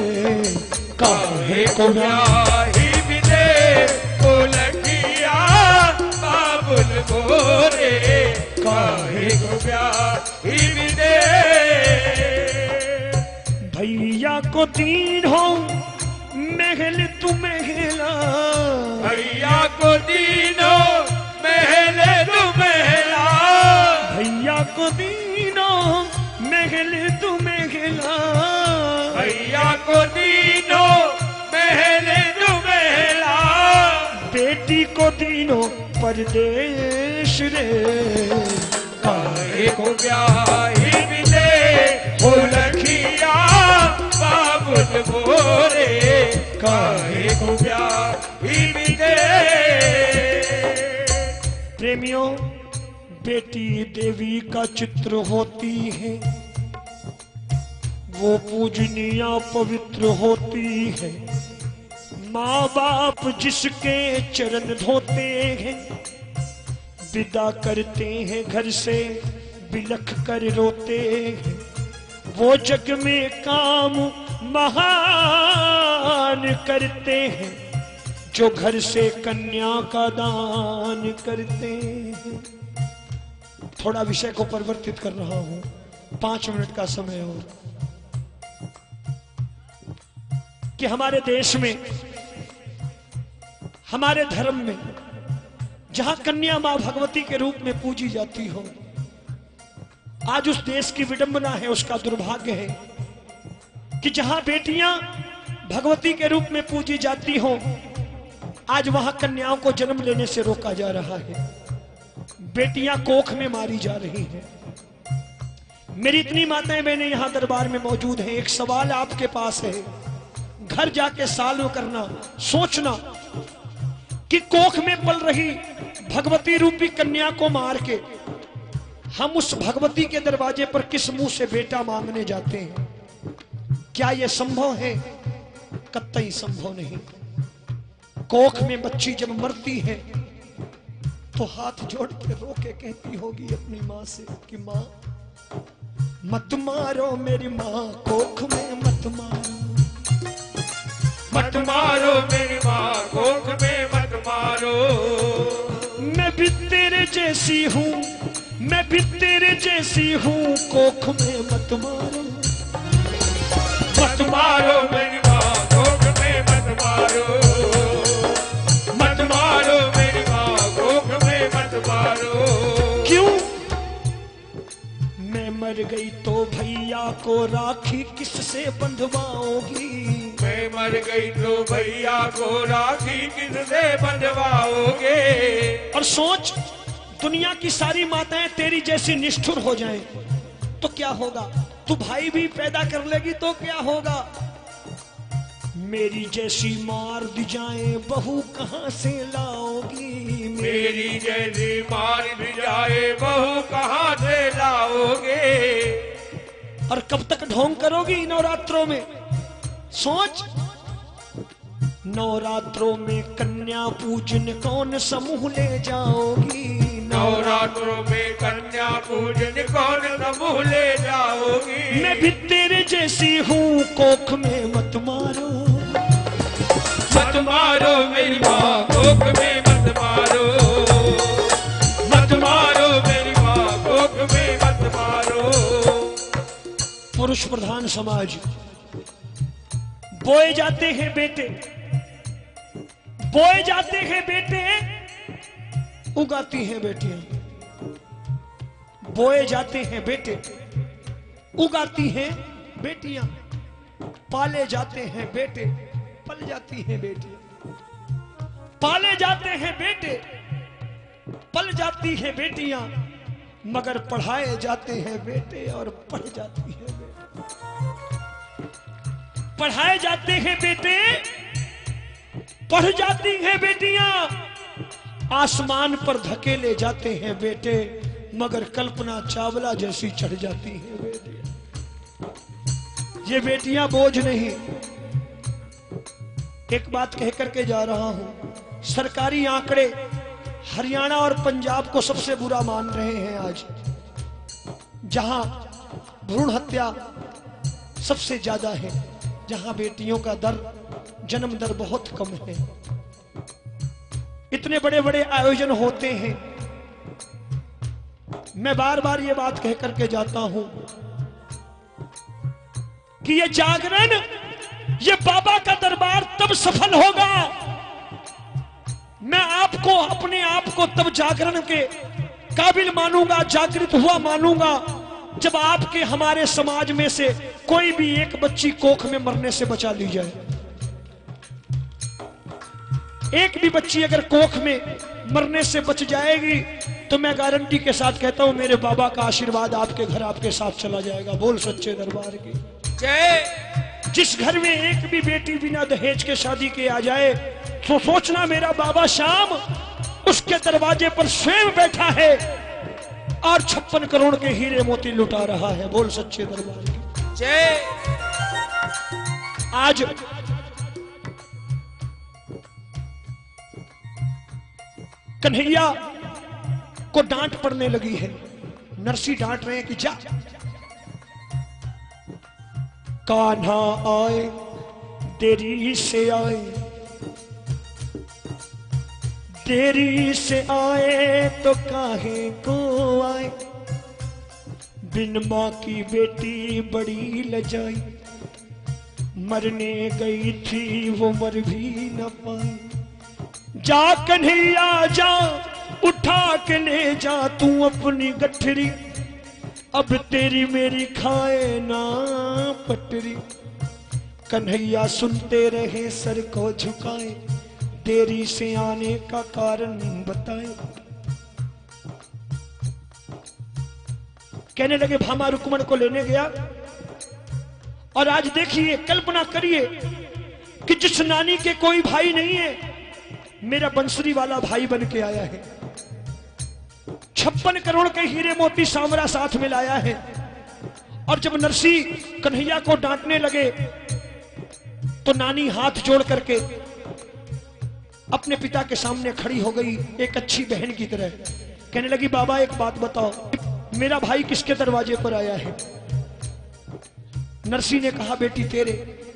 काहे को ब्याह ही विदेश हो लखिया बाबुल मोरे काहे को ब्याही विदे। भैया को दीन हो महल तू महला, भैया को दीनो महल तू महला, भैया को दीनो महल तू महला, भैया को दीनो महल तू महला, बेटी को दीनो परदेश रे काहे को ब्याही विदे। हो लखिया बाबुल मोरे काहे को ब्याही विदे। प्रेमियों, बेटी देवी का चित्र होती है, वो पूजनीय पवित्र होती है। माँ बाप जिसके चरण धोते हैं, विदा करते हैं घर से बिलख कर रोते हैं। वो जग में काम महान करते हैं, जो घर से कन्या का दान करते हैं। थोड़ा विषय को परिवर्तित कर रहा हूं, 5 मिनट का समय और। कि हमारे देश में, हमारे धर्म में, जहां कन्या मां भगवती के रूप में पूजी जाती हो, आज उस देश की विडंबना है, उसका दुर्भाग्य है कि जहां बेटियां भगवती के रूप में पूजी जाती हो, आज वहां कन्याओं को जन्म लेने से रोका जा रहा है। बेटियां कोख में मारी जा रही हैं। मेरी इतनी माताएं बहनें यहां दरबार में मौजूद हैं। एक सवाल आपके पास है, घर जाके सालों करना, सोचना कि कोख में पल रही भगवती रूपी कन्या को मार के हम उस भगवती के दरवाजे पर किस मुंह से बेटा मांगने जाते हैं। क्या यह संभव है? कतई संभव नहीं। कोख में बच्ची जब मरती है तो हाथ जोड़ के रो के कहती होगी अपनी माँ से कि माँ मत मारो मेरी माँ, कोख में मत मारो, मत मारो मेरी माँ, कोख में मत मारो। मैं भी तेरे जैसी हूँ, मैं भी तेरे जैसी हूँ, कोख में मत मारो, मत मारो मेरी माँ, कोख में मत मारो, मत मारो मेरी माँ, कोख में मत मारो। क्यों? मैं मर गई तो भैया को राखी किससे बंधवाओगी? मैं मर गई तो भैया को राखी किससे बंधवाओगे? और सोच, दुनिया की सारी माताएं तेरी जैसी निष्ठुर हो जाएं तो क्या होगा? तू भाई भी पैदा कर लेगी तो क्या होगा? मेरी जैसी मार दी जाए बहू कहां से लाओगी? मेरी जैसी मार दी जाए बहू कहां से लाओगे? और कब तक ढोंग करोगी नवरात्रों में? सोच, नवरात्रों में कन्या पूजन कौन समूह ले जाओगी? नवरात्रों में कन्या पूजन कौन समूह ले जाओगी? मैं भी तेरे जैसी हूँ, कोख में मत मारो, मत मारो मेरी माँ, कोख में मत मारो, मत मारो मेरी माँ, कोख में मत मारो। पुरुष प्रधान समाज, बोए जाते हैं बेटे, बोए जाते हैं बेटे, उगाती हैं बेटियां। बोए जाते हैं बेटे, उगाती हैं बेटियां। पाले जाते हैं बेटे, पल जाती हैं बेटियां। पाले जाते हैं बेटे, पल जाती हैं बेटियां, मगर पढ़ाए जाते हैं बेटे और पढ़ जाती हैं बेटे। पढ़ाए जाते हैं बेटे, पढ़ जाती हैं बेटियां, आसमान पर धकेले जाते हैं बेटे, मगर कल्पना चावला जैसी चढ़ जाती हैं बेटियां। ये बेटियां बोझ नहीं। एक बात कह करके जा रहा हूं, सरकारी आंकड़े हरियाणा और पंजाब को सबसे बुरा मान रहे हैं आज, जहां भ्रूण हत्या सबसे ज्यादा है, जहां बेटियों का दर, जन्म दर बहुत कम है। इतने बड़े बड़े आयोजन होते हैं, मैं बार बार ये बात कह करके जाता हूं कि ये जागरण, ये बाबा का दरबार तब सफल होगा, मैं आपको अपने आप को तब जागरण के काबिल मानूंगा, जागृत हुआ मानूंगा, जब आपके हमारे समाज में से कोई भी एक बच्ची कोख में मरने से बचा ली जाए। एक भी बच्ची अगर कोख में मरने से बच जाएगी तो मैं गारंटी के साथ कहता हूं मेरे बाबा का आशीर्वाद आपके घर आपके साथ चला जाएगा। बोल सच्चे दरबार की जय। जिस घर में एक भी बेटी बिना दहेज के शादी के आ जाए तो सोचना मेरा बाबा श्याम उसके दरवाजे पर स्वयं बैठा है और 56 करोड़ के हीरे मोती लुटा रहा है। बोल सच्चे दरबार की जय। आज कन्हैया को डांट पड़ने लगी है, नरसी डांट रहे हैं कि जा। कान्हा आए देरी से आए, देरी से आए तो काहे को आए, बिन मां की बेटी बड़ी लजाई, मरने गई थी वो मर भी न पाई। जा कन्हैया जा उठा के ले जा तू अपनी गठरी, अब तेरी मेरी खाए ना पटरी। कन्हैया सुनते रहे सर को झुकाए, देरी से आने का कारण बताए। कहने लगे भामा रुक्मण को लेने गया और आज देखिए कल्पना करिए कि जिस नानी के कोई भाई नहीं है मेरा बंसरी वाला भाई बन के आया है, 56 करोड़ के हीरे मोती सांवरा साथ में लाया है। और जब नरसी कन्हैया को डांटने लगे तो नानी हाथ जोड़ करके अपने पिता के सामने खड़ी हो गई एक अच्छी बहन की तरह। कहने लगी बाबा एक बात बताओ, मेरा भाई किसके दरवाजे पर आया है? नरसी ने कहा बेटी तेरे।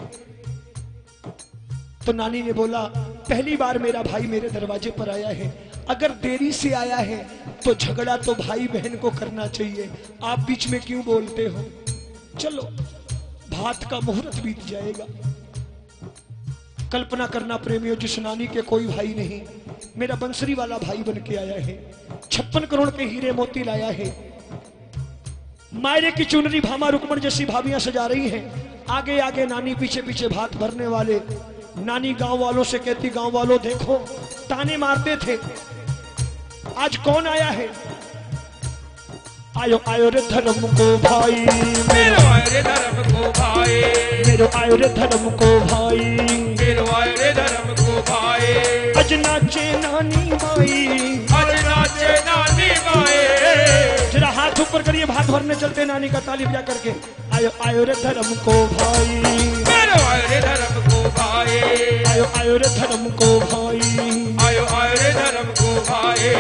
तो नानी ने बोला पहली बार मेरा भाई मेरे दरवाजे पर आया है, अगर देरी से आया है तो झगड़ा तो भाई बहन को करना चाहिए, आप बीच में क्यों बोलते हो? चलो भात का मुहूर्त बीत जाएगा। कल्पना करना प्रेमियों, जिस नानी के कोई भाई नहीं मेरा बंसरी वाला भाई बन के आया है, 56 करोड़ के हीरे मोती लाया है। मायरे की चुनरी भामा रुक्मण जैसी भाभियां सजा रही हैं, आगे आगे नानी पीछे पीछे भात भरने वाले। नानी गांव वालों से कहती गांव वालों देखो, ताने मारते थे, आज कौन आया है? आयो आयो रे धर्म को भाई, मेरो आयो रे धर्म को भाई, मेरो आयो रे धर्म को भाई, मेरो आयो रे धर्म को भाई। अज नाचे नानी माई, अज नाचे नानी माए, जरा हाथ ऊपर करिए, भात भरने चलते नानी का ताली बजा करके। आयो आयो रे धर्म को भाई, मेरो आयो रे धर्म को भाई, आयो आयो रे धर्म को भाई, आयो आयो रे धर्म को भाई।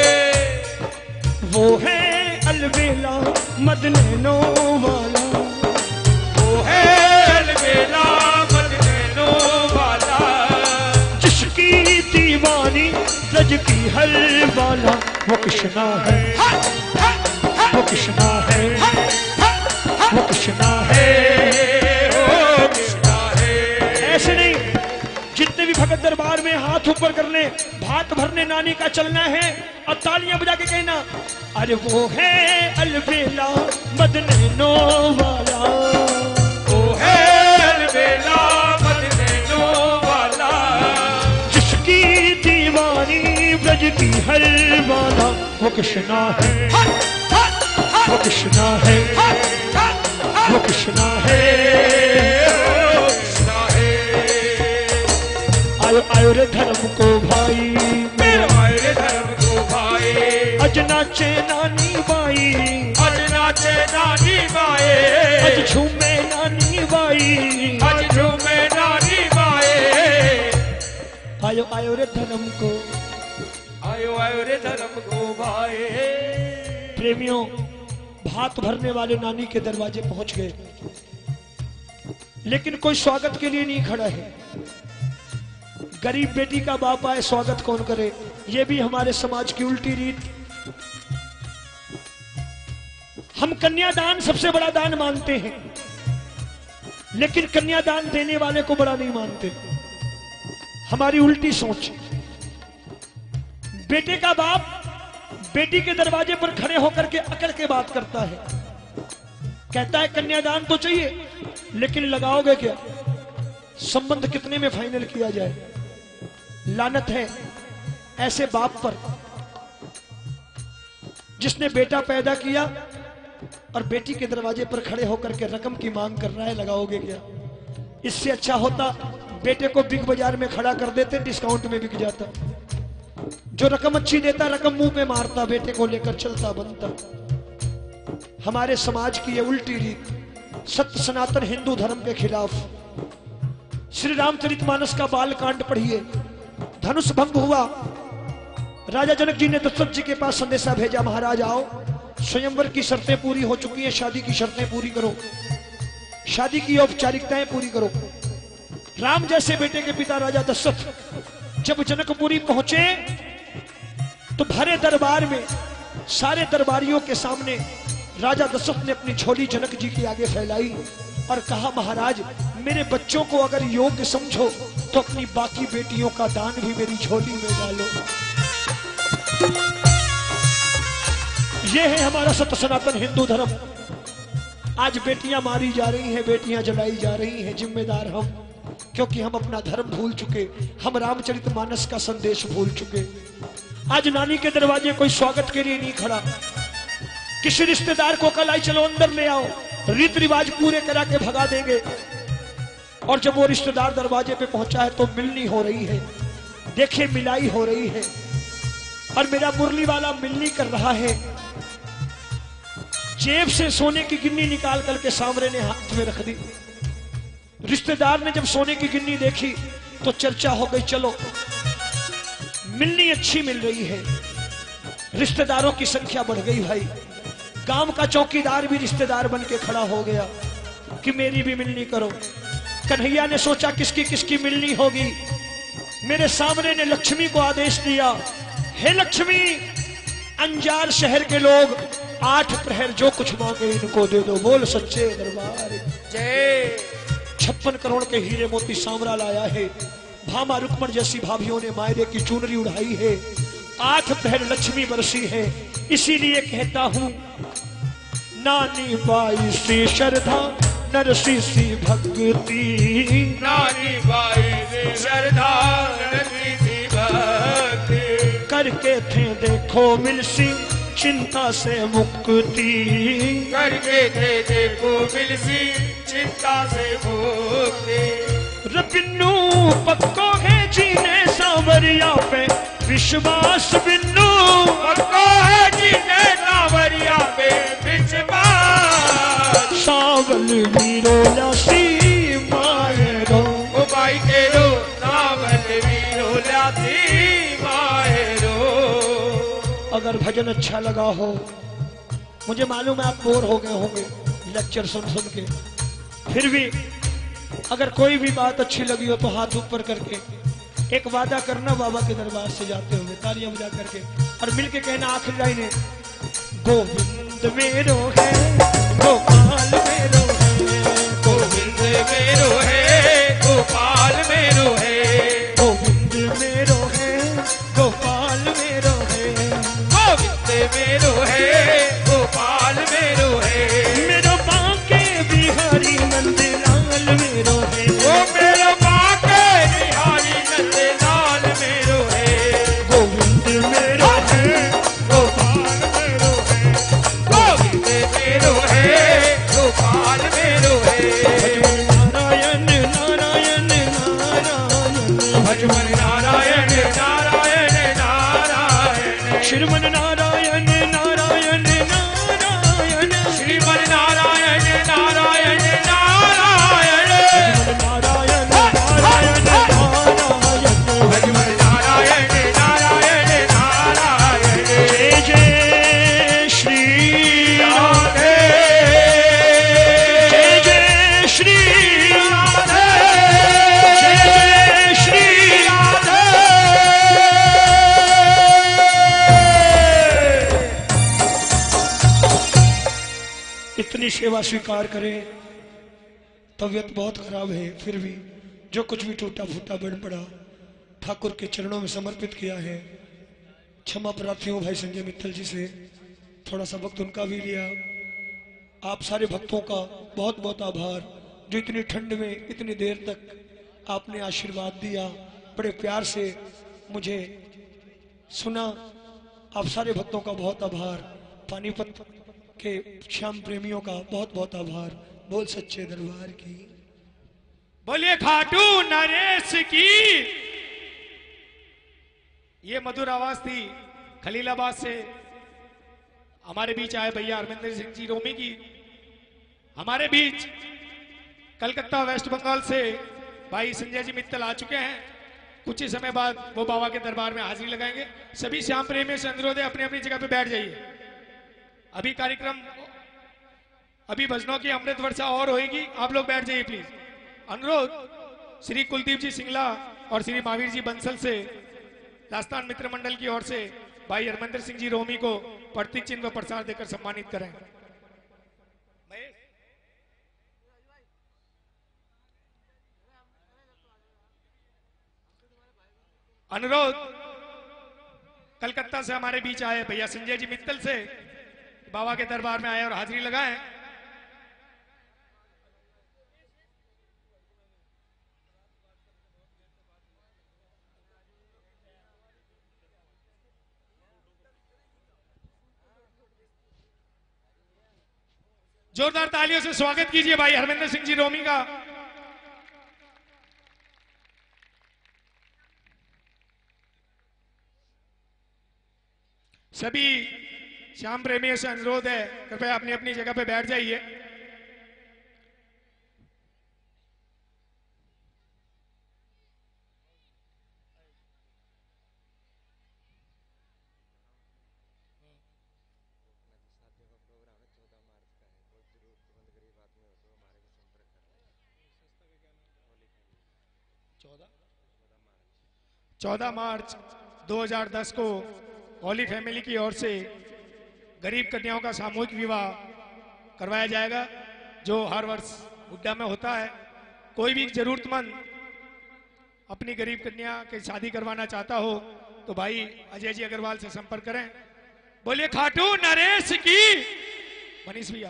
वो है अलबेला मदनैनो वाला, वो है अलबेला मदनैनो वाला, जिसकी दीवानी ब्रज की हर वाला। वो कृष्णा है, वो कृष्णा है, वो कृष्णा है, ओ कृष्णा है। ऐसे नहीं, जितने भी भगत दरबार में हाथ ऊपर करने, भात भरने नानी का चलना है और तालियां बजा के कहना अरे वो है अलबेला मदनैनो वाला, वो है अलबेला मदनैनो वाला, जिसकी दीवानी ब्रज की हर वाला। वो कृष्णा है, वो कृष्णा है, वो कृष्णा है, ओ कृष्णा है। आयो आयो रे धर्म को भाई, मेरो आयो रे धर्म को भाई, अज नाचे नानी बाई, अज नाचे नानी माए, अज झूमे नानी बाई, अज झूमे नानी माए। आयो आयो रे धर्म को, आयो आयो रे धर्म को भाई। प्रेमियों भात भरने वाले नानी के दरवाजे पहुंच गए, लेकिन कोई स्वागत के लिए नहीं खड़ा है। गरीब बेटी का बाप आए, स्वागत कौन करे? ये भी हमारे समाज की उल्टी रीत। हम कन्यादान सबसे बड़ा दान मानते हैं, लेकिन कन्यादान देने वाले को बड़ा नहीं मानते। हमारी उल्टी सोच। बेटे का बाप बेटी के दरवाजे पर खड़े होकर के अकड़ के बात करता है, कहता है कन्यादान तो चाहिए, लेकिन लगाओगे क्या? संबंध कितने में फाइनल किया जाए? लानत है ऐसे बाप पर जिसने बेटा पैदा किया और बेटी के दरवाजे पर खड़े होकर के रकम की मांग कर रहा है, लगाओगे क्या? इससे अच्छा होता बेटे को बिग बाजार में खड़ा कर देते, डिस्काउंट में बिक जाता। जो रकम अच्छी देता रकम मुंह पे मारता, बेटे को लेकर चलता बनता। हमारे समाज की ये उल्टी रीत सत्य सनातन हिंदू धर्म के खिलाफ। श्री रामचरितमानस का बाल कांड पढ़िए। धनुष भंग हुआ, राजा जनक जी ने दशरथ जी के पास संदेशा भेजा, महाराज आओ, स्वयंवर की शर्तें पूरी हो चुकी हैं, शादी की शर्तें पूरी करो, शादी की औपचारिकताएं पूरी करो। राम जैसे बेटे के पिता राजा दशरथ जब जनकपुरी पहुंचे तो भरे दरबार में सारे दरबारियों के सामने राजा दशरथ ने अपनी झोली जनक जी के आगे फैलाई और कहा, महाराज मेरे बच्चों को अगर योग्य समझो तो अपनी बाकी बेटियों का दान भी मेरी झोली में डालो। यह है हमारा सत्य सनातन हिंदू धर्म। आज बेटियां मारी जा रही हैं, बेटियां जलाई जा रही हैं, जिम्मेदार हम, क्योंकि हम अपना धर्म भूल चुके, हम रामचरितमानस का संदेश भूल चुके। आज नानी के दरवाजे कोई स्वागत के लिए नहीं खड़ा। किसी रिश्तेदार को कल आई चलो अंदर ले आओ, रीत रिवाज पूरे करा के भगा देंगे, और जब वो रिश्तेदार दरवाजे पे पहुंचा है तो मिलनी हो रही है, देखिए मिलाई हो रही है, और मेरा मुरली वाला मिलनी कर रहा है। जेब से सोने की गिन्नी निकाल करके सामने ने हाथ में रख दी। रिश्तेदार ने जब सोने की गिन्नी देखी तो चर्चा हो गई, चलो मिलनी अच्छी मिल रही है, रिश्तेदारों की संख्या बढ़ गई। भाई गांव का चौकीदार भी रिश्तेदार बन के खड़ा हो गया कि मेरी भी मिलनी करो। कन्हैया ने सोचा किसकी किसकी मिलनी होगी। मेरे सामने ने लक्ष्मी को आदेश दिया, हे लक्ष्मी, अंजार शहर के लोग 8 प्रहर जो कुछ मांगे इनको दे दो। बोल सच्चे दरबार जय। 56 करोड़ के हीरे मोती सांवरा लाया है। भामा रुक्मण जैसी भाभियों ने मायरे की चुनरी उड़ाई है। 8 प्रहर लक्ष्मी बरसी है। इसीलिए कहता हूं, नानी बाई से श्रद्धा, नरसी सी भक्ति, नानी बाई से श्रद्धा, नरसी सी भक्ति, करके थे देखो मिलसी चिंता से मुक्ति, करके थे देखो मिलसी चिंता से मुक्ति। बिन्नू पक्को है जीने सांवरिया पे विश्वास, बिन्नू पक्को है जीने सांवरिया पे विश्वास। सावल वीरो लासी मायरो, ओ भाई तेरो सावल वीरो लासी मायरो। अगर भजन अच्छा लगा हो, मुझे मालूम है आप बोर हो गए होंगे लेक्चर सुन सुन के, फिर भी अगर कोई भी बात अच्छी लगी हो तो हाथ ऊपर करके एक वादा करना, बाबा के दरबार से जाते हुए तालियां बजा करके, और मिलके कहना आखिरी लाइन है, गोविंद मेरो है, गोपाल मेरो है, गोविंद मेरो है, गोपाल मेरो है, गोविंद मेरो है, गोपाल मेरो है, गोविंद मेरो है, गोपाल मेरो है, मेरो बांके बिहारी नंदलाल मेरो है, ओ मेरो बांके बिहारी नंदलाल मेरो है, गोविंद मेरो है, गोपाल मेरो है, गोविंद मेरो है, इतनी सेवा स्वीकार करें। तबीयत बहुत खराब है, फिर भी जो कुछ भी टूटा फूटा बन पड़ा ठाकुर के चरणों में समर्पित किया है। क्षमा प्रार्थी हूँ भाई संजय मित्तल जी से, थोड़ा सा वक्त उनका भी लिया। आप सारे भक्तों का बहुत बहुत आभार, जो इतनी ठंड में इतनी देर तक आपने आशीर्वाद दिया, बड़े प्यार से मुझे सुना। आप सारे भक्तों का बहुत आभार। पानीपत के श्याम प्रेमियों का बहुत बहुत आभार। बोल सच्चे दरबार की। बोलिए खाटू नरेश की। ये मधुर आवाज थी खलीलाबाद से हमारे बीच आए भैया हरमिंदर सिंह जी रोमी की। हमारे बीच कलकत्ता वेस्ट बंगाल से भाई संजय जी मित्तल आ चुके हैं। कुछ ही समय बाद वो बाबा के दरबार में हाजिरी लगाएंगे। सभी श्याम प्रेमियों से अनुरोध है अपनी अपनी जगह पे बैठ जाइए। अभी कार्यक्रम, अभी भजनों की अमृत वर्षा और होगी, आप लोग बैठ जाइए प्लीज। अनुरोध श्री कुलदीप जी सिंगला और श्री महावीर जी बंसल से राजस्थान मित्र मंडल की ओर से भाई हरमिंदर सिंह जी रोमी को प्रतीक चिन्ह व प्रसाद देकर सम्मानित करें। अनुरोध कलकत्ता से हमारे बीच आए भैया संजय जी मित्तल से बाबा के दरबार में आए और हाजिरी लगाएं। जोरदार तालियों से स्वागत कीजिए भाई हरमिंदर सिंह जी रोमी का। सभी श्याम प्रेमियों से अनुरोध है कृपया अपनी अपनी जगह पे बैठ जाइए। चौदह मार्च 2010 को होली फैमिली की ओर से गरीब कन्याओं का सामूहिक विवाह करवाया जाएगा, जो हर वर्ष हुड्डा में होता है। कोई भी जरूरतमंद अपनी गरीब कन्या की शादी करवाना चाहता हो तो भाई अजय जी अग्रवाल से संपर्क करें। बोलिए खाटू नरेश की। मनीष भैया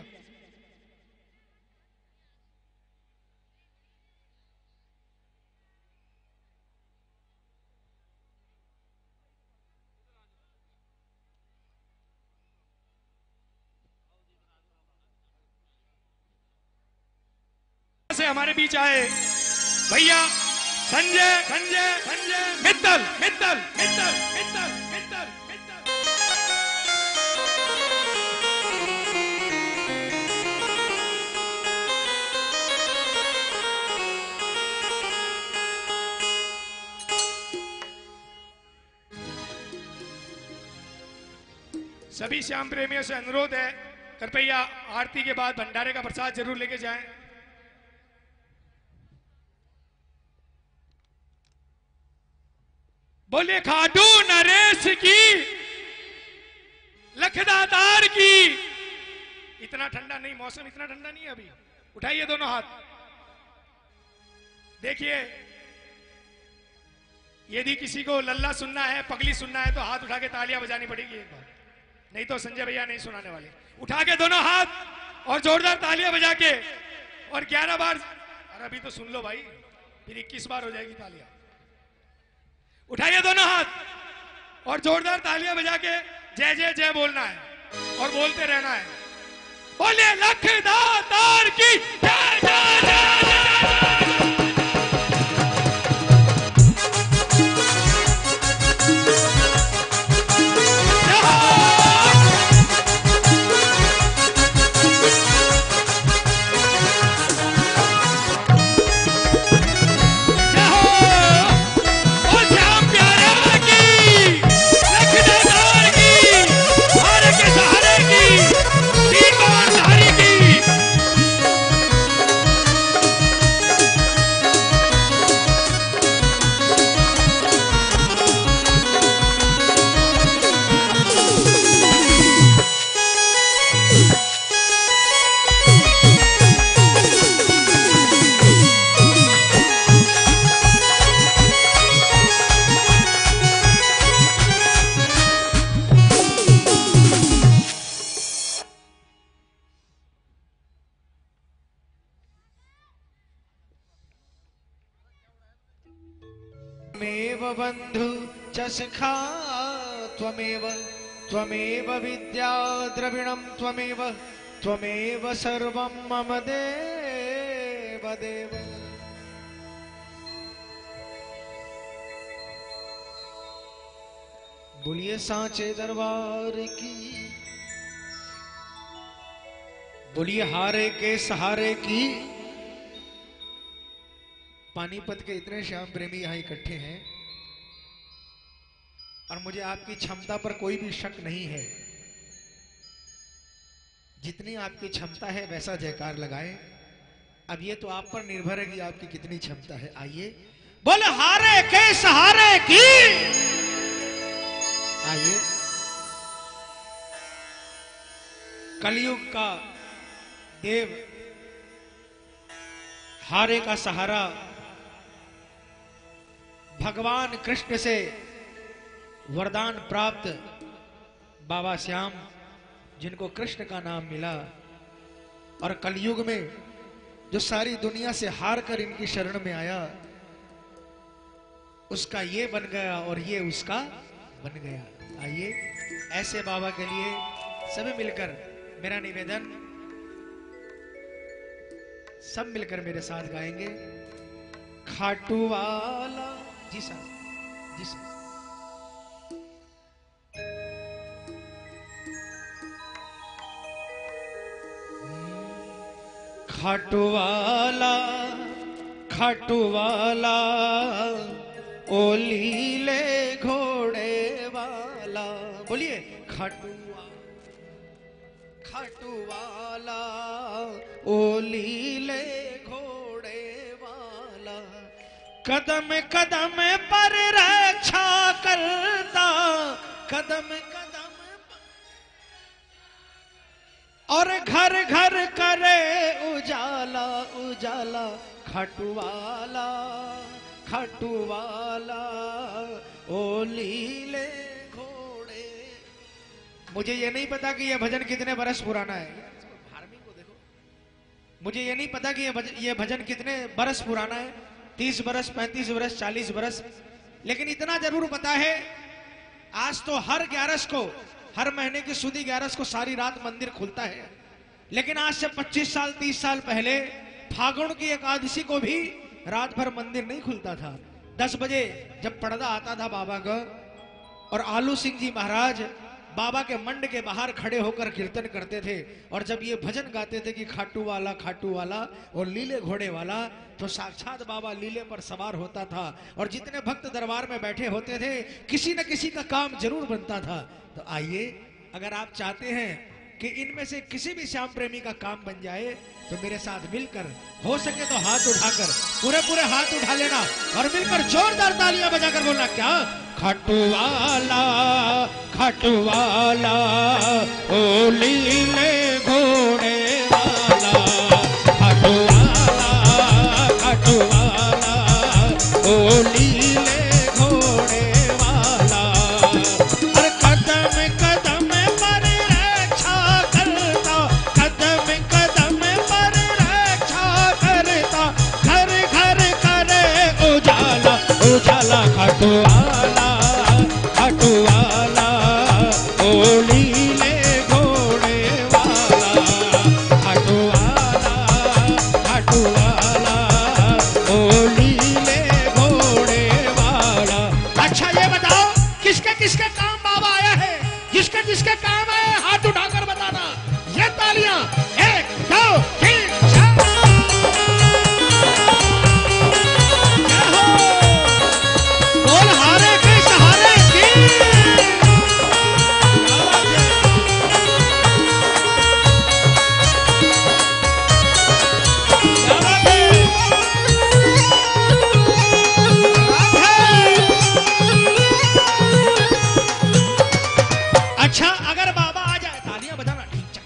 से हमारे बीच आए भैया संजय संजय संजय मित्तल मित्तल मित्तल मित्तल मित्तल मित्तल। सभी श्याम प्रेमियों से अनुरोध है कृपया आरती के बाद भंडारे का प्रसाद जरूर लेके जाएं। बोले खाटू नरेश की, लखदातार की। इतना ठंडा नहीं, मौसम इतना ठंडा नहीं है अभी। उठाइए दोनों हाथ। देखिए यदि किसी को लल्ला सुनना है, पगली सुनना है तो हाथ उठा के तालियां बजानी पड़ेगी एक बार, नहीं तो संजय भैया नहीं सुनाने वाले। उठा के दोनों हाथ और जोरदार तालियां बजा के और 11 बार। अरे अभी तो सुन लो भाई, फिर 21 बार हो जाएगी तालियां। उठाइए दोनों हाथ और जोरदार तालियां बजा के जय जय जय बोलना है और बोलते रहना है। बोले लखदातार की जय जय जय। त्वमेव बन्धु च सखा त्वमेव विद्या द्रविणं त्वमेव सर्वं मम देव देव। बोलिए सांचे दरबार की, बोलिए हारे के सहारे की। पानीपत के इतने श्याम प्रेमी यहां इकट्ठे हैं और मुझे आपकी क्षमता पर कोई भी शक नहीं है। जितनी आपकी क्षमता है वैसा जयकार लगाए। अब ये तो आप पर निर्भर है कि आपकी कितनी क्षमता है। आइए बोले हारे के सहारे की। आइए कलयुग का देव, हारे का सहारा, भगवान कृष्ण से वरदान प्राप्त बाबा श्याम, जिनको कृष्ण का नाम मिला, और कलयुग में जो सारी दुनिया से हार कर इनकी शरण में आया, उसका ये बन गया और ये उसका बन गया। आइए ऐसे बाबा के लिए सभी मिलकर, मेरा निवेदन, सब मिलकर मेरे साथ गाएंगे। खाटू वाला जी साहब, जी साहब। खाटू वाला ओ लीले घोड़े वाला। बोलिए खाटू वाला ओ लीले घोड़े वाला, कदम कदम पर रक्षा करता, कदम कदम और घर घर करे उजाला उजाला। खाटू वाला ओ लीले घोड़े। मुझे ये नहीं पता कि ये भजन कितने बरस पुराना है। धार्मिक को देखो, मुझे ये नहीं पता कि ये भजन कितने बरस पुराना है। 30 बरस, 35 बरस, 40 बरस। लेकिन इतना जरूर पता है, आज तो हर 11 को, हर महीने की सुदी 11 को सारी रात मंदिर खुलता है। लेकिन आज से 25 साल 30 साल पहले फागुन की एकादशी को भी रात भर मंदिर नहीं खुलता था। 10 बजे जब पर्दा आता था बाबा का, और आलू सिंह जी महाराज बाबा के मंड के बाहर खड़े होकर कीर्तन करते थे, और जब ये भजन गाते थे कि खाटू वाला और लीले घोड़े वाला, तो साक्षात बाबा लीले पर सवार होता था। और जितने भक्त दरबार में बैठे होते थे, किसी न किसी का काम जरूर बनता था। तो आइए, अगर आप चाहते हैं कि इनमें से किसी भी श्याम प्रेमी का काम बन जाए, तो मेरे साथ मिलकर, हो सके तो हाथ उठाकर, पूरे हाथ उठा लेना और मिलकर जोरदार तालियां बजाकर बोलना, क्या खाटू वाला ओ लीले घोड़े वाला, खाटू वाला ओ लीले घोड़े वाला। और कदम कदम पर रक्षा करता, कदम कदम पर रक्षा करता, घर घर करे उजाला उजाला। खाटू वाला ओ लीले घोड़े वाला, खाटू वाला ओ लीले घोड़े वाला। अच्छा ये बताओ, किसके किसके काम बाबा आया है? जिसके जिसके काम आए हाथ उठाकर बताना। ये तालियां 1 2 3 4। बोल हारे के सहारे की। अच्छा अगर बाबा आ जाए, तालियां बजाना,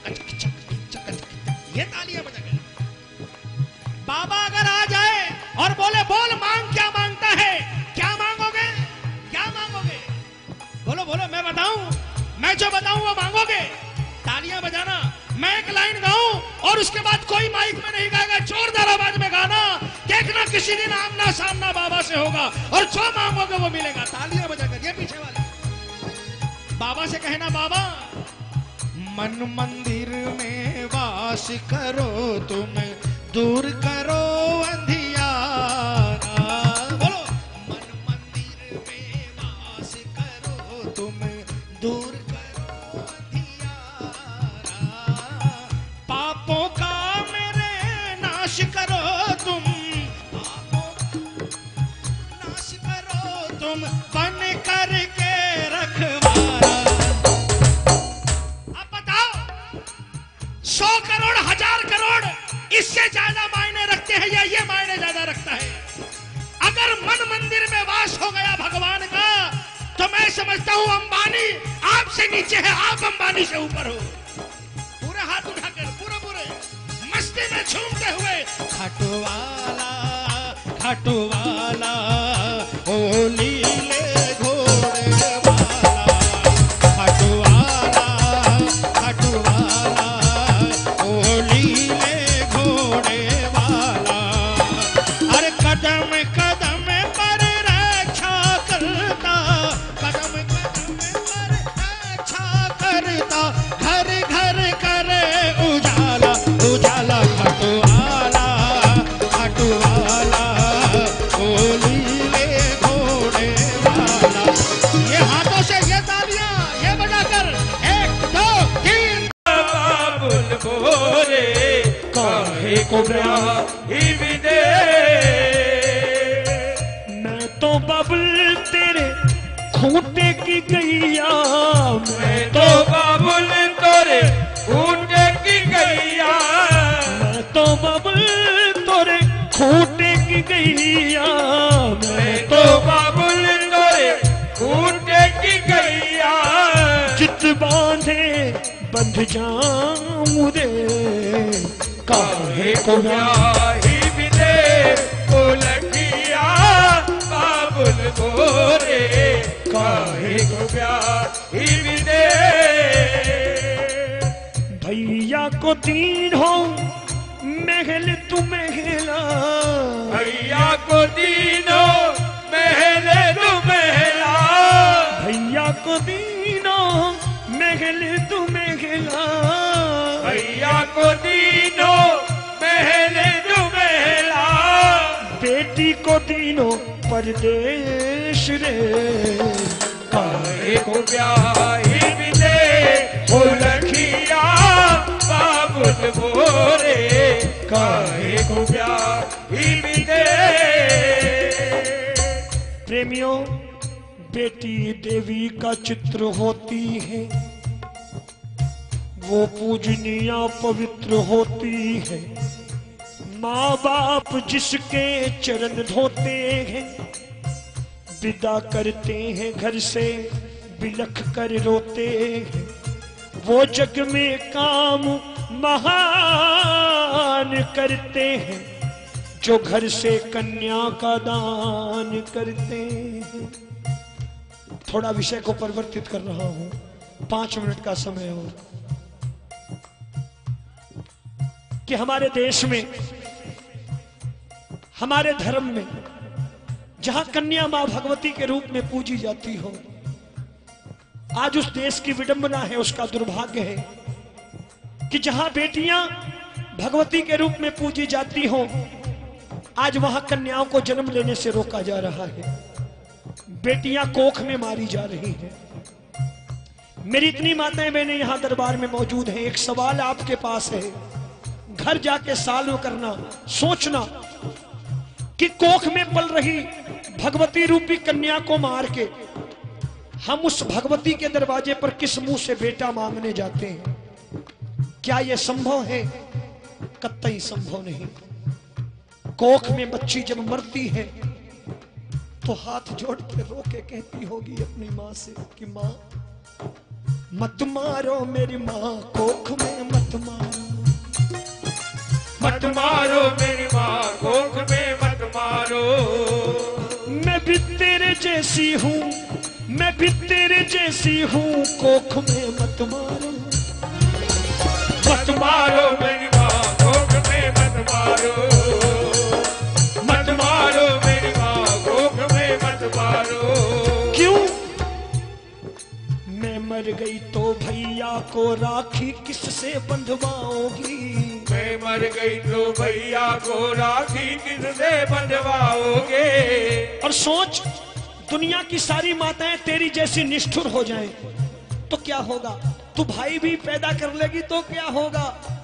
ये तालियां बजा। बाबा अगर आ जाए और बोले, बोल मांग क्या मांगता है, क्या मांगोगे, क्या मांगोगे? बोलो बोलो, मैं बताऊं, मैं जो बताऊं वो मांगोगे। तालियां बजाना। मैं एक लाइन गाऊं और उसके बाद कोई माइक में नहीं गाएगा, जोरदार आवाज में गाना। देखना किसी दिन आमना सामना बाबा से होगा और जो मांगोगे वो मिलेगा। तालियां बजाकर ये पीछे वाले बाबा से कहना, बाबा मन मंदिर में वास करो तुम, दूर करो अंधियारा। बोलो, मन मंदिर में वास करो तुम, दूर करो अंधियारा। पापों का मेरे नाश करो तुम, पापों का नाश करो तुम, बन करके रखवारा। 100 करोड़ 1000 करोड़ इससे ज्यादा मायने रखते हैं या ये मायने ज्यादा रखता है? अगर मन मंदिर में वास हो गया भगवान का तो मैं समझता हूं अंबानी आपसे नीचे है, आप अंबानी से ऊपर हो। पूरे हाथ उठाकर पूरे मस्ती में झूमते हुए, खटवाला खटवाला ओ लीले घोड़े वाला, खटवाला खटवाला कदम कदम पर रक्षा करता, कदम कदम पर रक्षा करता, घर घर करे उजाला उजाला। खटवाला खटवाला ओ लीले घोड़े वाला। ये हाथों से ये तालियां ये बजाकर 1 2 3 बाबुल बोरे काहे को ब्याही विदे। तो बाबुल तेरे खूंटे की गैया, मैं तो बाबुल तोरे खूंटे की गैया, मैं तो बाबुल तोरे खूंटे की गैया, मैं तो बाबुल तोरे खूंटे की गैया। चित बांधे बंध जाऊं रे काहे को ब्याही विदे ओ लगिया बाबुल गोरे काहे को ब्याही विदे। भैया को दीन हो महल तू महला, भैया को दीनो महल तू महला, भैया को दीनो महल तू महला, भैया को दीनो महल तू महला। बेटी को दीनो परदेश रे काहे को ब्याही विदे ओ लखिया बाबुल गोरे काहे को ब्याही विदे। प्रेमियों, बेटी देवी का चित्र होती है, वो पूजनीय पवित्र होती है। माँ बाप जिसके चरण धोते हैं, विदा करते हैं घर से बिलख कर रोते हैं। वो जग में काम महान करते हैं, जो घर से कन्या का दान करते हैं। थोड़ा विषय को परिवर्तित कर रहा हूं, 5 मिनट का समय और। कि हमारे देश में, हमारे धर्म में, जहां कन्या मां भगवती के रूप में पूजी जाती हो, आज उस देश की विडंबना है, उसका दुर्भाग्य है कि जहां बेटियां भगवती के रूप में पूजी जाती हो, आज वहां कन्याओं को जन्म लेने से रोका जा रहा है। बेटियां कोख में मारी जा रही हैं। मेरी इतनी माताएं बहनें यहां दरबार में मौजूद हैं। एक सवाल आपके पास है, घर जाके सालों करना, सोचना कि कोख में पल रही भगवती रूपी कन्या को मार के हम उस भगवती के दरवाजे पर किस मुंह से बेटा मांगने जाते हैं? क्या यह संभव है? कतई संभव नहीं। कोख में बच्ची जब मरती है तो हाथ जोड़ के रो के कहती होगी अपनी माँ से कि माँ मत मारो मेरी माँ, कोख में मत मारो, मत मारो मेरी माँ, कोख में मत मारो। मैं भी तेरे जैसी हूँ, मैं भी तेरे जैसी हूँ, कोख में मत मारो, मत मारो मेरी माँ, कोख में मत मारो, मत मारो गई तो भैया को राखी किससे बंधवाओगी? मैं मर गई तो भैया को राखी किससे बंधवाओगे? और सोच, दुनिया की सारी माताएं तेरी जैसी निष्ठुर हो जाएं तो क्या होगा? तू भाई भी पैदा कर लेगी तो क्या होगा?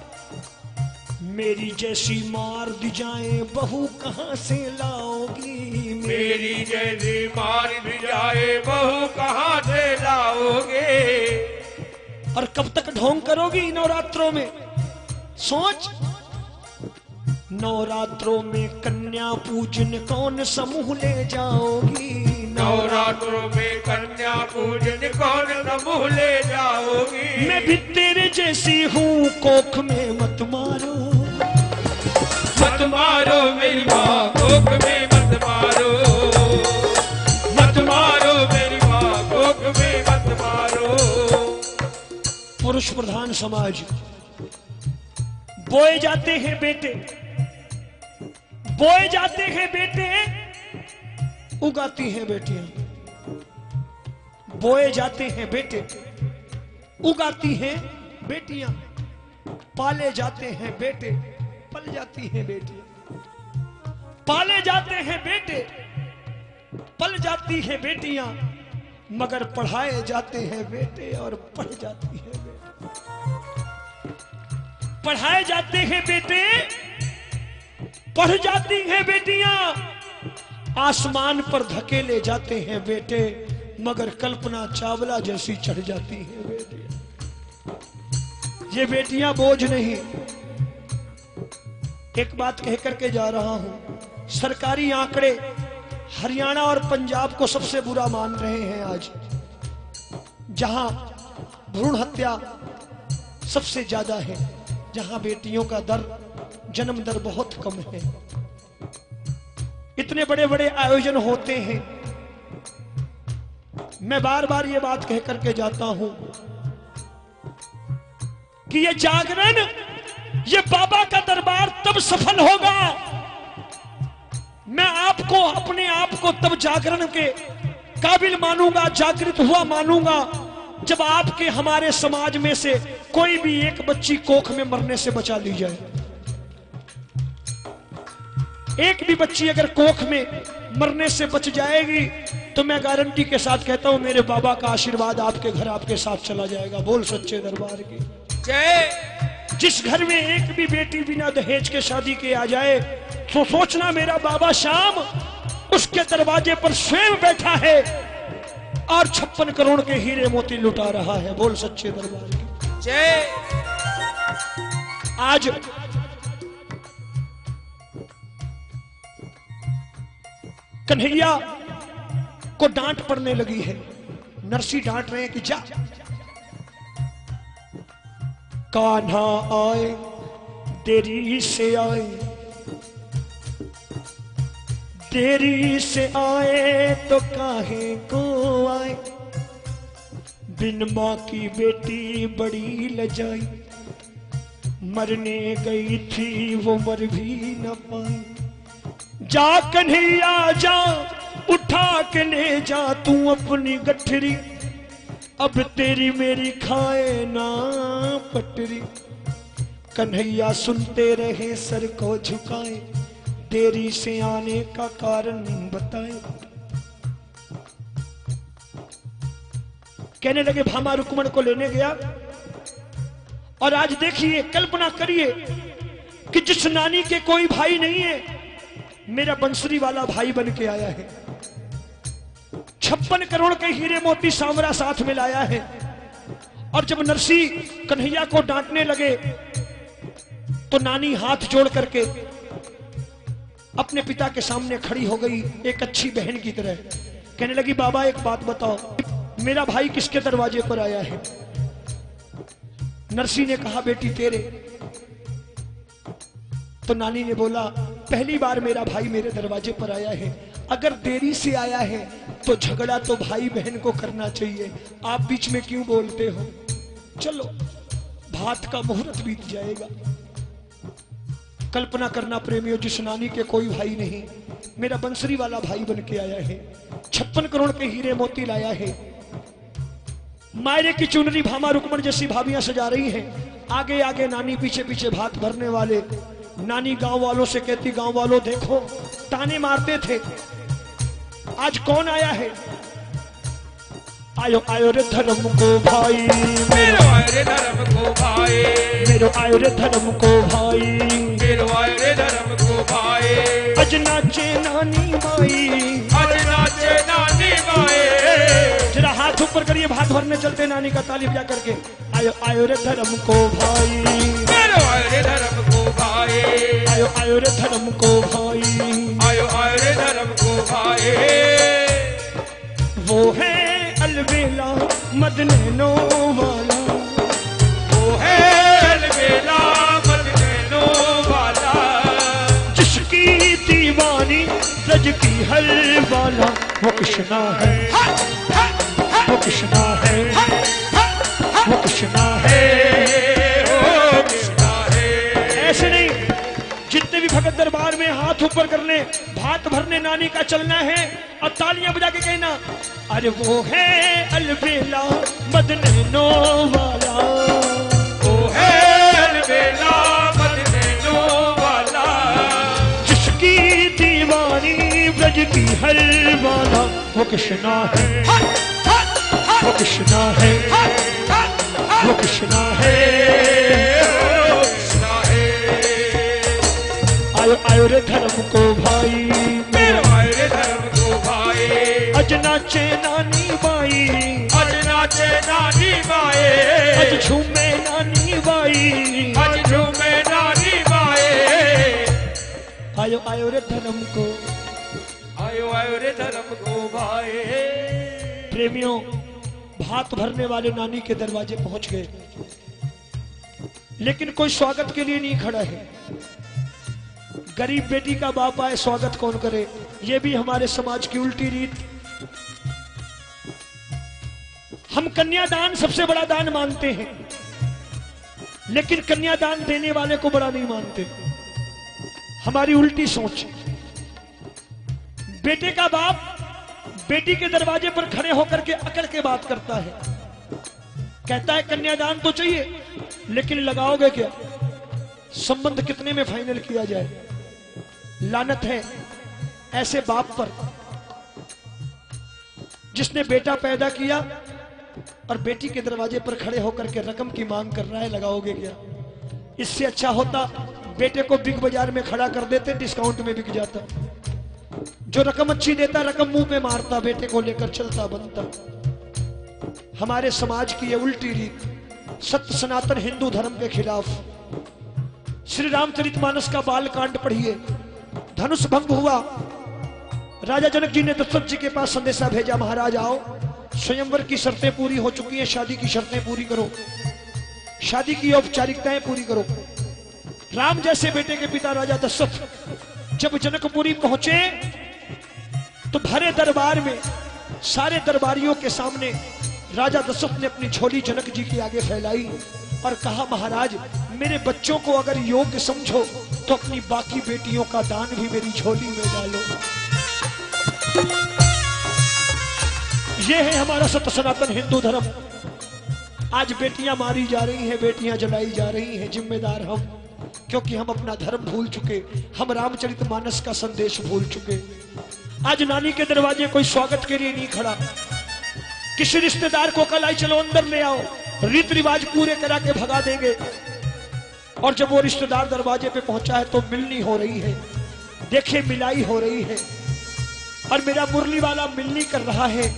मेरी जैसी मार दी जाए बहू कहां से लाओगी? मेरी जैसी मार दी जाए बहू कहां से लाओगे? और कब तक ढोंग करोगी नवरात्रों में? सोच, नवरात्रों में कन्या पूजन कौन समूह ले जाओगी? नवरात्रों में कन्या पूजन कौन समूह ले जाओगी? मैं भी तेरे जैसी हूँ, कोख में मत मारो, मत मारो मेरी माँ, कोख में मत मारो, मत मारो मेरी माँ, कोख में मत मारो। पुरुष प्रधान समाज, बोए जाते हैं बेटे, बोए जाते हैं बेटे, उगाती हैं बेटियां। बोए जाते हैं बेटे, उगाती हैं बेटियां। पाले जाते हैं बेटे, पल जाती हैं बेटियां। पाले जाते हैं बेटे, पल जाती हैं बेटियां, मगर पढ़ाए जाते हैं बेटे और पढ़ जाती हैं बेटे। पढ़ाए जाते हैं बेटे, पढ़ जाती हैं बेटियां, आसमान पर धकेले जाते हैं बेटे, मगर कल्पना चावला जैसी चढ़ जाती हैं बेटियां। ये बेटियां बोझ नहीं। एक बात कह करके जा रहा हूं, सरकारी आंकड़े हरियाणा और पंजाब को सबसे बुरा मान रहे हैं आज, जहां भ्रूण हत्या सबसे ज्यादा है, जहां बेटियों का दर, जन्म दर बहुत कम है। इतने बड़े बड़े आयोजन होते हैं। मैं बार बार ये बात कह करके जाता हूं कि ये जागरण, ये बाबा का दरबार तब सफल होगा, मैं आपको, अपने आप को तब जागरण के काबिल मानूंगा, जागृत हुआ मानूंगा, जब आपके, हमारे समाज में से कोई भी एक बच्ची कोख में मरने से बचा ली जाए। एक भी बच्ची अगर कोख में मरने से बच जाएगी तो मैं गारंटी के साथ कहता हूं, मेरे बाबा का आशीर्वाद आपके घर, आपके साथ चला जाएगा। बोल सच्चे दरबार की जय। जिस घर में एक भी बेटी बिना दहेज के शादी के आ जाए, तो सोचना मेरा बाबा शाम उसके दरवाजे पर स्वयं बैठा है और 56 करोड़ के हीरे मोती लुटा रहा है। बोल सच्चे दरबार की जय। आज कन्हैया को डांट पड़ने लगी है, नरसी डांट रहे हैं कि जा, कान्हा आए देरी से आए, देरी से आए तो काहे को आए, बिन मां की बेटी बड़ी लजाई, मरने गई थी वो मर भी न पाई। जा कन्हैया जा, उठा के ले जा तू अपनी गठरी, अब तेरी मेरी खाए ना पटरी। कन्हैया सुनते रहे सर को झुकाए, देरी से आने का कारण बताए। कहने लगे भामा रुक्मण को लेने गया, और आज देखिए, कल्पना करिए कि जिस नानी के कोई भाई नहीं है, मेरा बंसरी वाला भाई बन के आया है, 56 करोड़ के हीरे मोती सांवरा साथ में लाया है। और जब नरसी कन्हैया को डांटने लगे तो नानी हाथ जोड़ करके अपने पिता के सामने खड़ी हो गई, एक अच्छी बहन की तरह। कहने लगी, बाबा एक बात बताओ, मेरा भाई किसके दरवाजे पर आया है? नरसी ने कहा, बेटी तेरे। तो नानी ने बोला, पहली बार मेरा भाई मेरे दरवाजे पर आया है, अगर देरी से आया है तो झगड़ा तो भाई बहन को करना चाहिए, आप बीच में क्यों बोलते हो? चलो भात का मुहूर्त बीत जाएगा। कल्पना करना प्रेमियों, जिस नानी के कोई भाई नहीं, मेरा बंसरी वाला भाई बन के आया है, 56 करोड़ के हीरे मोती लाया है, मायरे की चुनरी भामा रुक्मण जैसी भाभियां सजा रही हैं। आगे आगे नानी, पीछे पीछे भात भरने वाले। नानी गांव वालों से कहती, गांव वालों देखो, ताने मारते थे, आज कौन आया है? आयो आयो रे धर्म को भाई, मेरो आयो रे धर्म को भाई, मेरो आयो रे धर्म को भाई, मेरो आयो रे धर्म को भाई। अज नाचे नानी माई, आज नाचे नानी माए, जरा हाथ ऊपर करिए, भात भरने चलते नानी का ताली बजा करके। आयो आयो रे धर्म को भाई, मेरो आयो रे धर्म को भाई, आयो आयो रे धर्म को भाई, आयो आयो रे धर्म को भाई। वो है अलबेला मदनैनो वाला, वो है अलबेला मदनैनो वाला, जिसकी दीवानी ब्रज की हर वाला। वो कृष्णा है, वो कृष्णा है, वो कृष्णा है, ओ कृष्णा है। ऐसे नहीं, जितने भी भगत दरबार में हाथ ऊपर करने, भात भरने नानी का चलना है और तालियां बजा के कहना, अरे वो है अलबेला मदनैनो वाला, वो है अलबेला मदनैनो वाला, जिसकी दीवानी ब्रज की हर वाला। वो कृष्णा है, वो कृष्णा है, वो कृष्णा है, ओ कृष्णा है। आयो आयो रे धर्म को भाई, मेरो आयो रे धर्म को भाई, अज नाचे नानी बाई, आज नाचे नानी माए, अज झूमे नानी बाई, आज झूमे नानी माए। आयो आयो रे धर्म को। आयो आयो रे धर्म को भाई। प्रेमियों, भात भरने वाले नानी के दरवाजे पहुंच गए, लेकिन कोई स्वागत के लिए नहीं खड़ा है। गरीब बेटी का बाप आए, स्वागत कौन करे? ये भी हमारे समाज की उल्टी रीत। हम कन्यादान सबसे बड़ा दान मानते हैं, लेकिन कन्यादान देने वाले को बड़ा नहीं मानते। हमारी उल्टी सोच। बेटे का बाप बेटी के दरवाजे पर खड़े होकर के अकड़ के बात करता है, कहता है कन्यादान तो चाहिए, लेकिन लगाओगे क्या? संबंध कितने में फाइनल किया जाए? लानत है ऐसे बाप पर जिसने बेटा पैदा किया और बेटी के दरवाजे पर खड़े होकर के रकम की मांग कर रहा है, लगाओगे क्या? इससे अच्छा होता बेटे को बिग बाजार में खड़ा कर देते, डिस्काउंट में बिक जाता। जो रकम अच्छी देता, रकम मुंह पे मारता, बेटे को लेकर चलता बनता। हमारे समाज की ये उल्टी रीत सत्य सनातन हिंदू धर्म के खिलाफ। श्री रामचरितमानस का बाल कांड पढ़िए। धनुष भंग हुआ, राजा जनक जी ने दशरथ जी के पास संदेशा भेजा, महाराज आओ, स्वयंवर की शर्तें पूरी हो चुकी हैं, शादी की शर्तें पूरी करो, शादी की औपचारिकताएं पूरी करो। राम जैसे बेटे के पिता राजा दशरथ जब जनकपुरी पहुंचे तो भरे दरबार में सारे दरबारियों के सामने राजा दशरथ ने अपनी झोली जनक जी के आगे फैलाई और कहा, महाराज मेरे बच्चों को अगर योग्य समझो तो अपनी बाकी बेटियों का दान भी मेरी झोली में डालो। यह है हमारा सत्य सनातन हिंदू धर्म। आज बेटियां मारी जा रही हैं, बेटियां जलाई जा रही हैं, जिम्मेदार हम, क्योंकि हम अपना धर्म भूल चुके, हम रामचरितमानस का संदेश भूल चुके। आज नानी के दरवाजे कोई स्वागत के लिए नहीं खड़ा। किसी रिश्तेदार को कल आई चलो अंदर ले आओ, रीत रिवाज पूरे करा के भगा देंगे। और जब वो रिश्तेदार दरवाजे पे पहुंचा है तो मिलनी हो रही है, देखिए मिलाई हो रही है, और मेरा मुरली वाला मिलनी कर रहा है।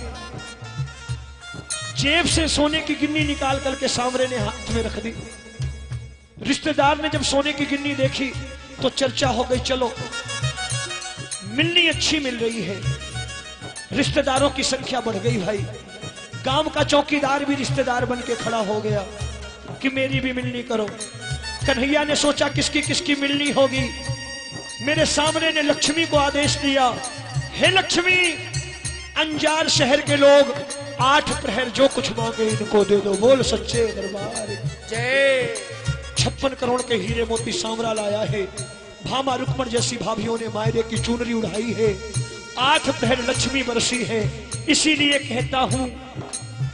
जेब से सोने की गिन्नी निकाल करके सामने ने हाथ में रख दी। रिश्तेदार ने जब सोने की गिन्नी देखी तो चर्चा हो गई, चलो मिलनी अच्छी मिल रही है। रिश्तेदारों की संख्या बढ़ गई भाई। गांव का चौकीदार भी रिश्तेदार बन के खड़ा हो गया कि मेरी भी मिलनी करो। कन्हैया ने सोचा किसकी किसकी मिलनी होगी। मेरे सामने ने लक्ष्मी को आदेश दिया, हे लक्ष्मी, अंजार शहर के लोग 8 प्रहर जो कुछ मांगे इनको दे दो। बोल सच्चे दरबार जय। 56 करोड़ के हीरे मोती सांवरा लाया है। भामा रुक्मण जैसी भाभियों ने मायरे की चुनरी उड़ाई है। 8 प्रहर लक्ष्मी बरसी है। इसीलिए कहता हूं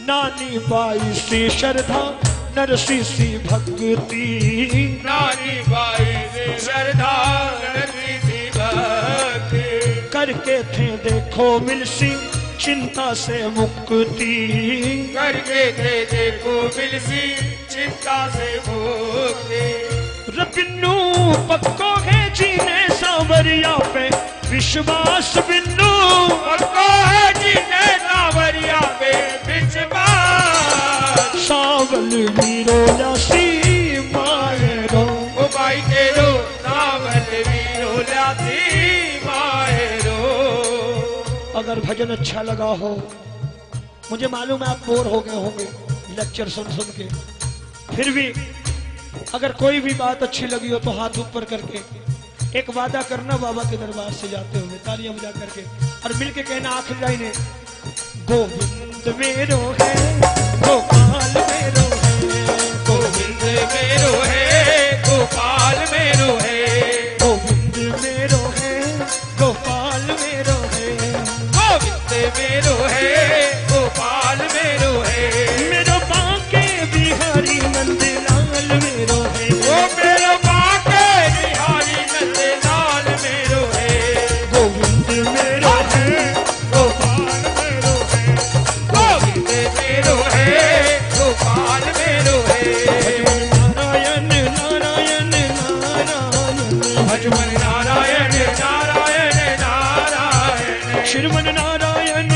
नानी बाई सी श्रद्धा नरसी सी भक्ति, नानी बाई से श्रद्धा नरसी सी भक्ति, करके थे देखो मिलसी चिंता से मुक्ति, करके थे देखो मिलसी चिंता से मुक्ति। रबिन्नू पक्को है जीने सांवरिया पे विश्वास बिन्नू, पक्को है जीने सांवरिया पे विश्वास, सावल वीरो लासी मायरो, ओ भाई तेरो सावल वीरो लासी मायरो। अगर भजन अच्छा लगा हो, मुझे मालूम है आप बोर हो गए होंगे लेक्चर सुन सुन के, फिर भी अगर कोई भी बात अच्छी लगी हो तो हाथ ऊपर करके एक वादा करना बाबा के दरबार से जाते हुए, तालियां बजा करके, और मिलके कहना आखिरी लाइन है, गोविंद मेरो है गोपाल मेरो है, गोविंद मेरो है गोपाल मेरो है, गोविंद मेरो है गोपाल मेरो है, गोविंद मेरो है गोपाल मेरो है, मेरो बांके बिहारी नंदलाल मेरो है, ओ मेरो बांके बिहारी नंदलाल मेरो है, गोविंद मेरो है गोपाल मेरो है, गोविंद मेरो है गोपाल मेरो है। नारायण नारायण नारायण, भजमन नारायण नारायण नारायण, श्रीमन नारायण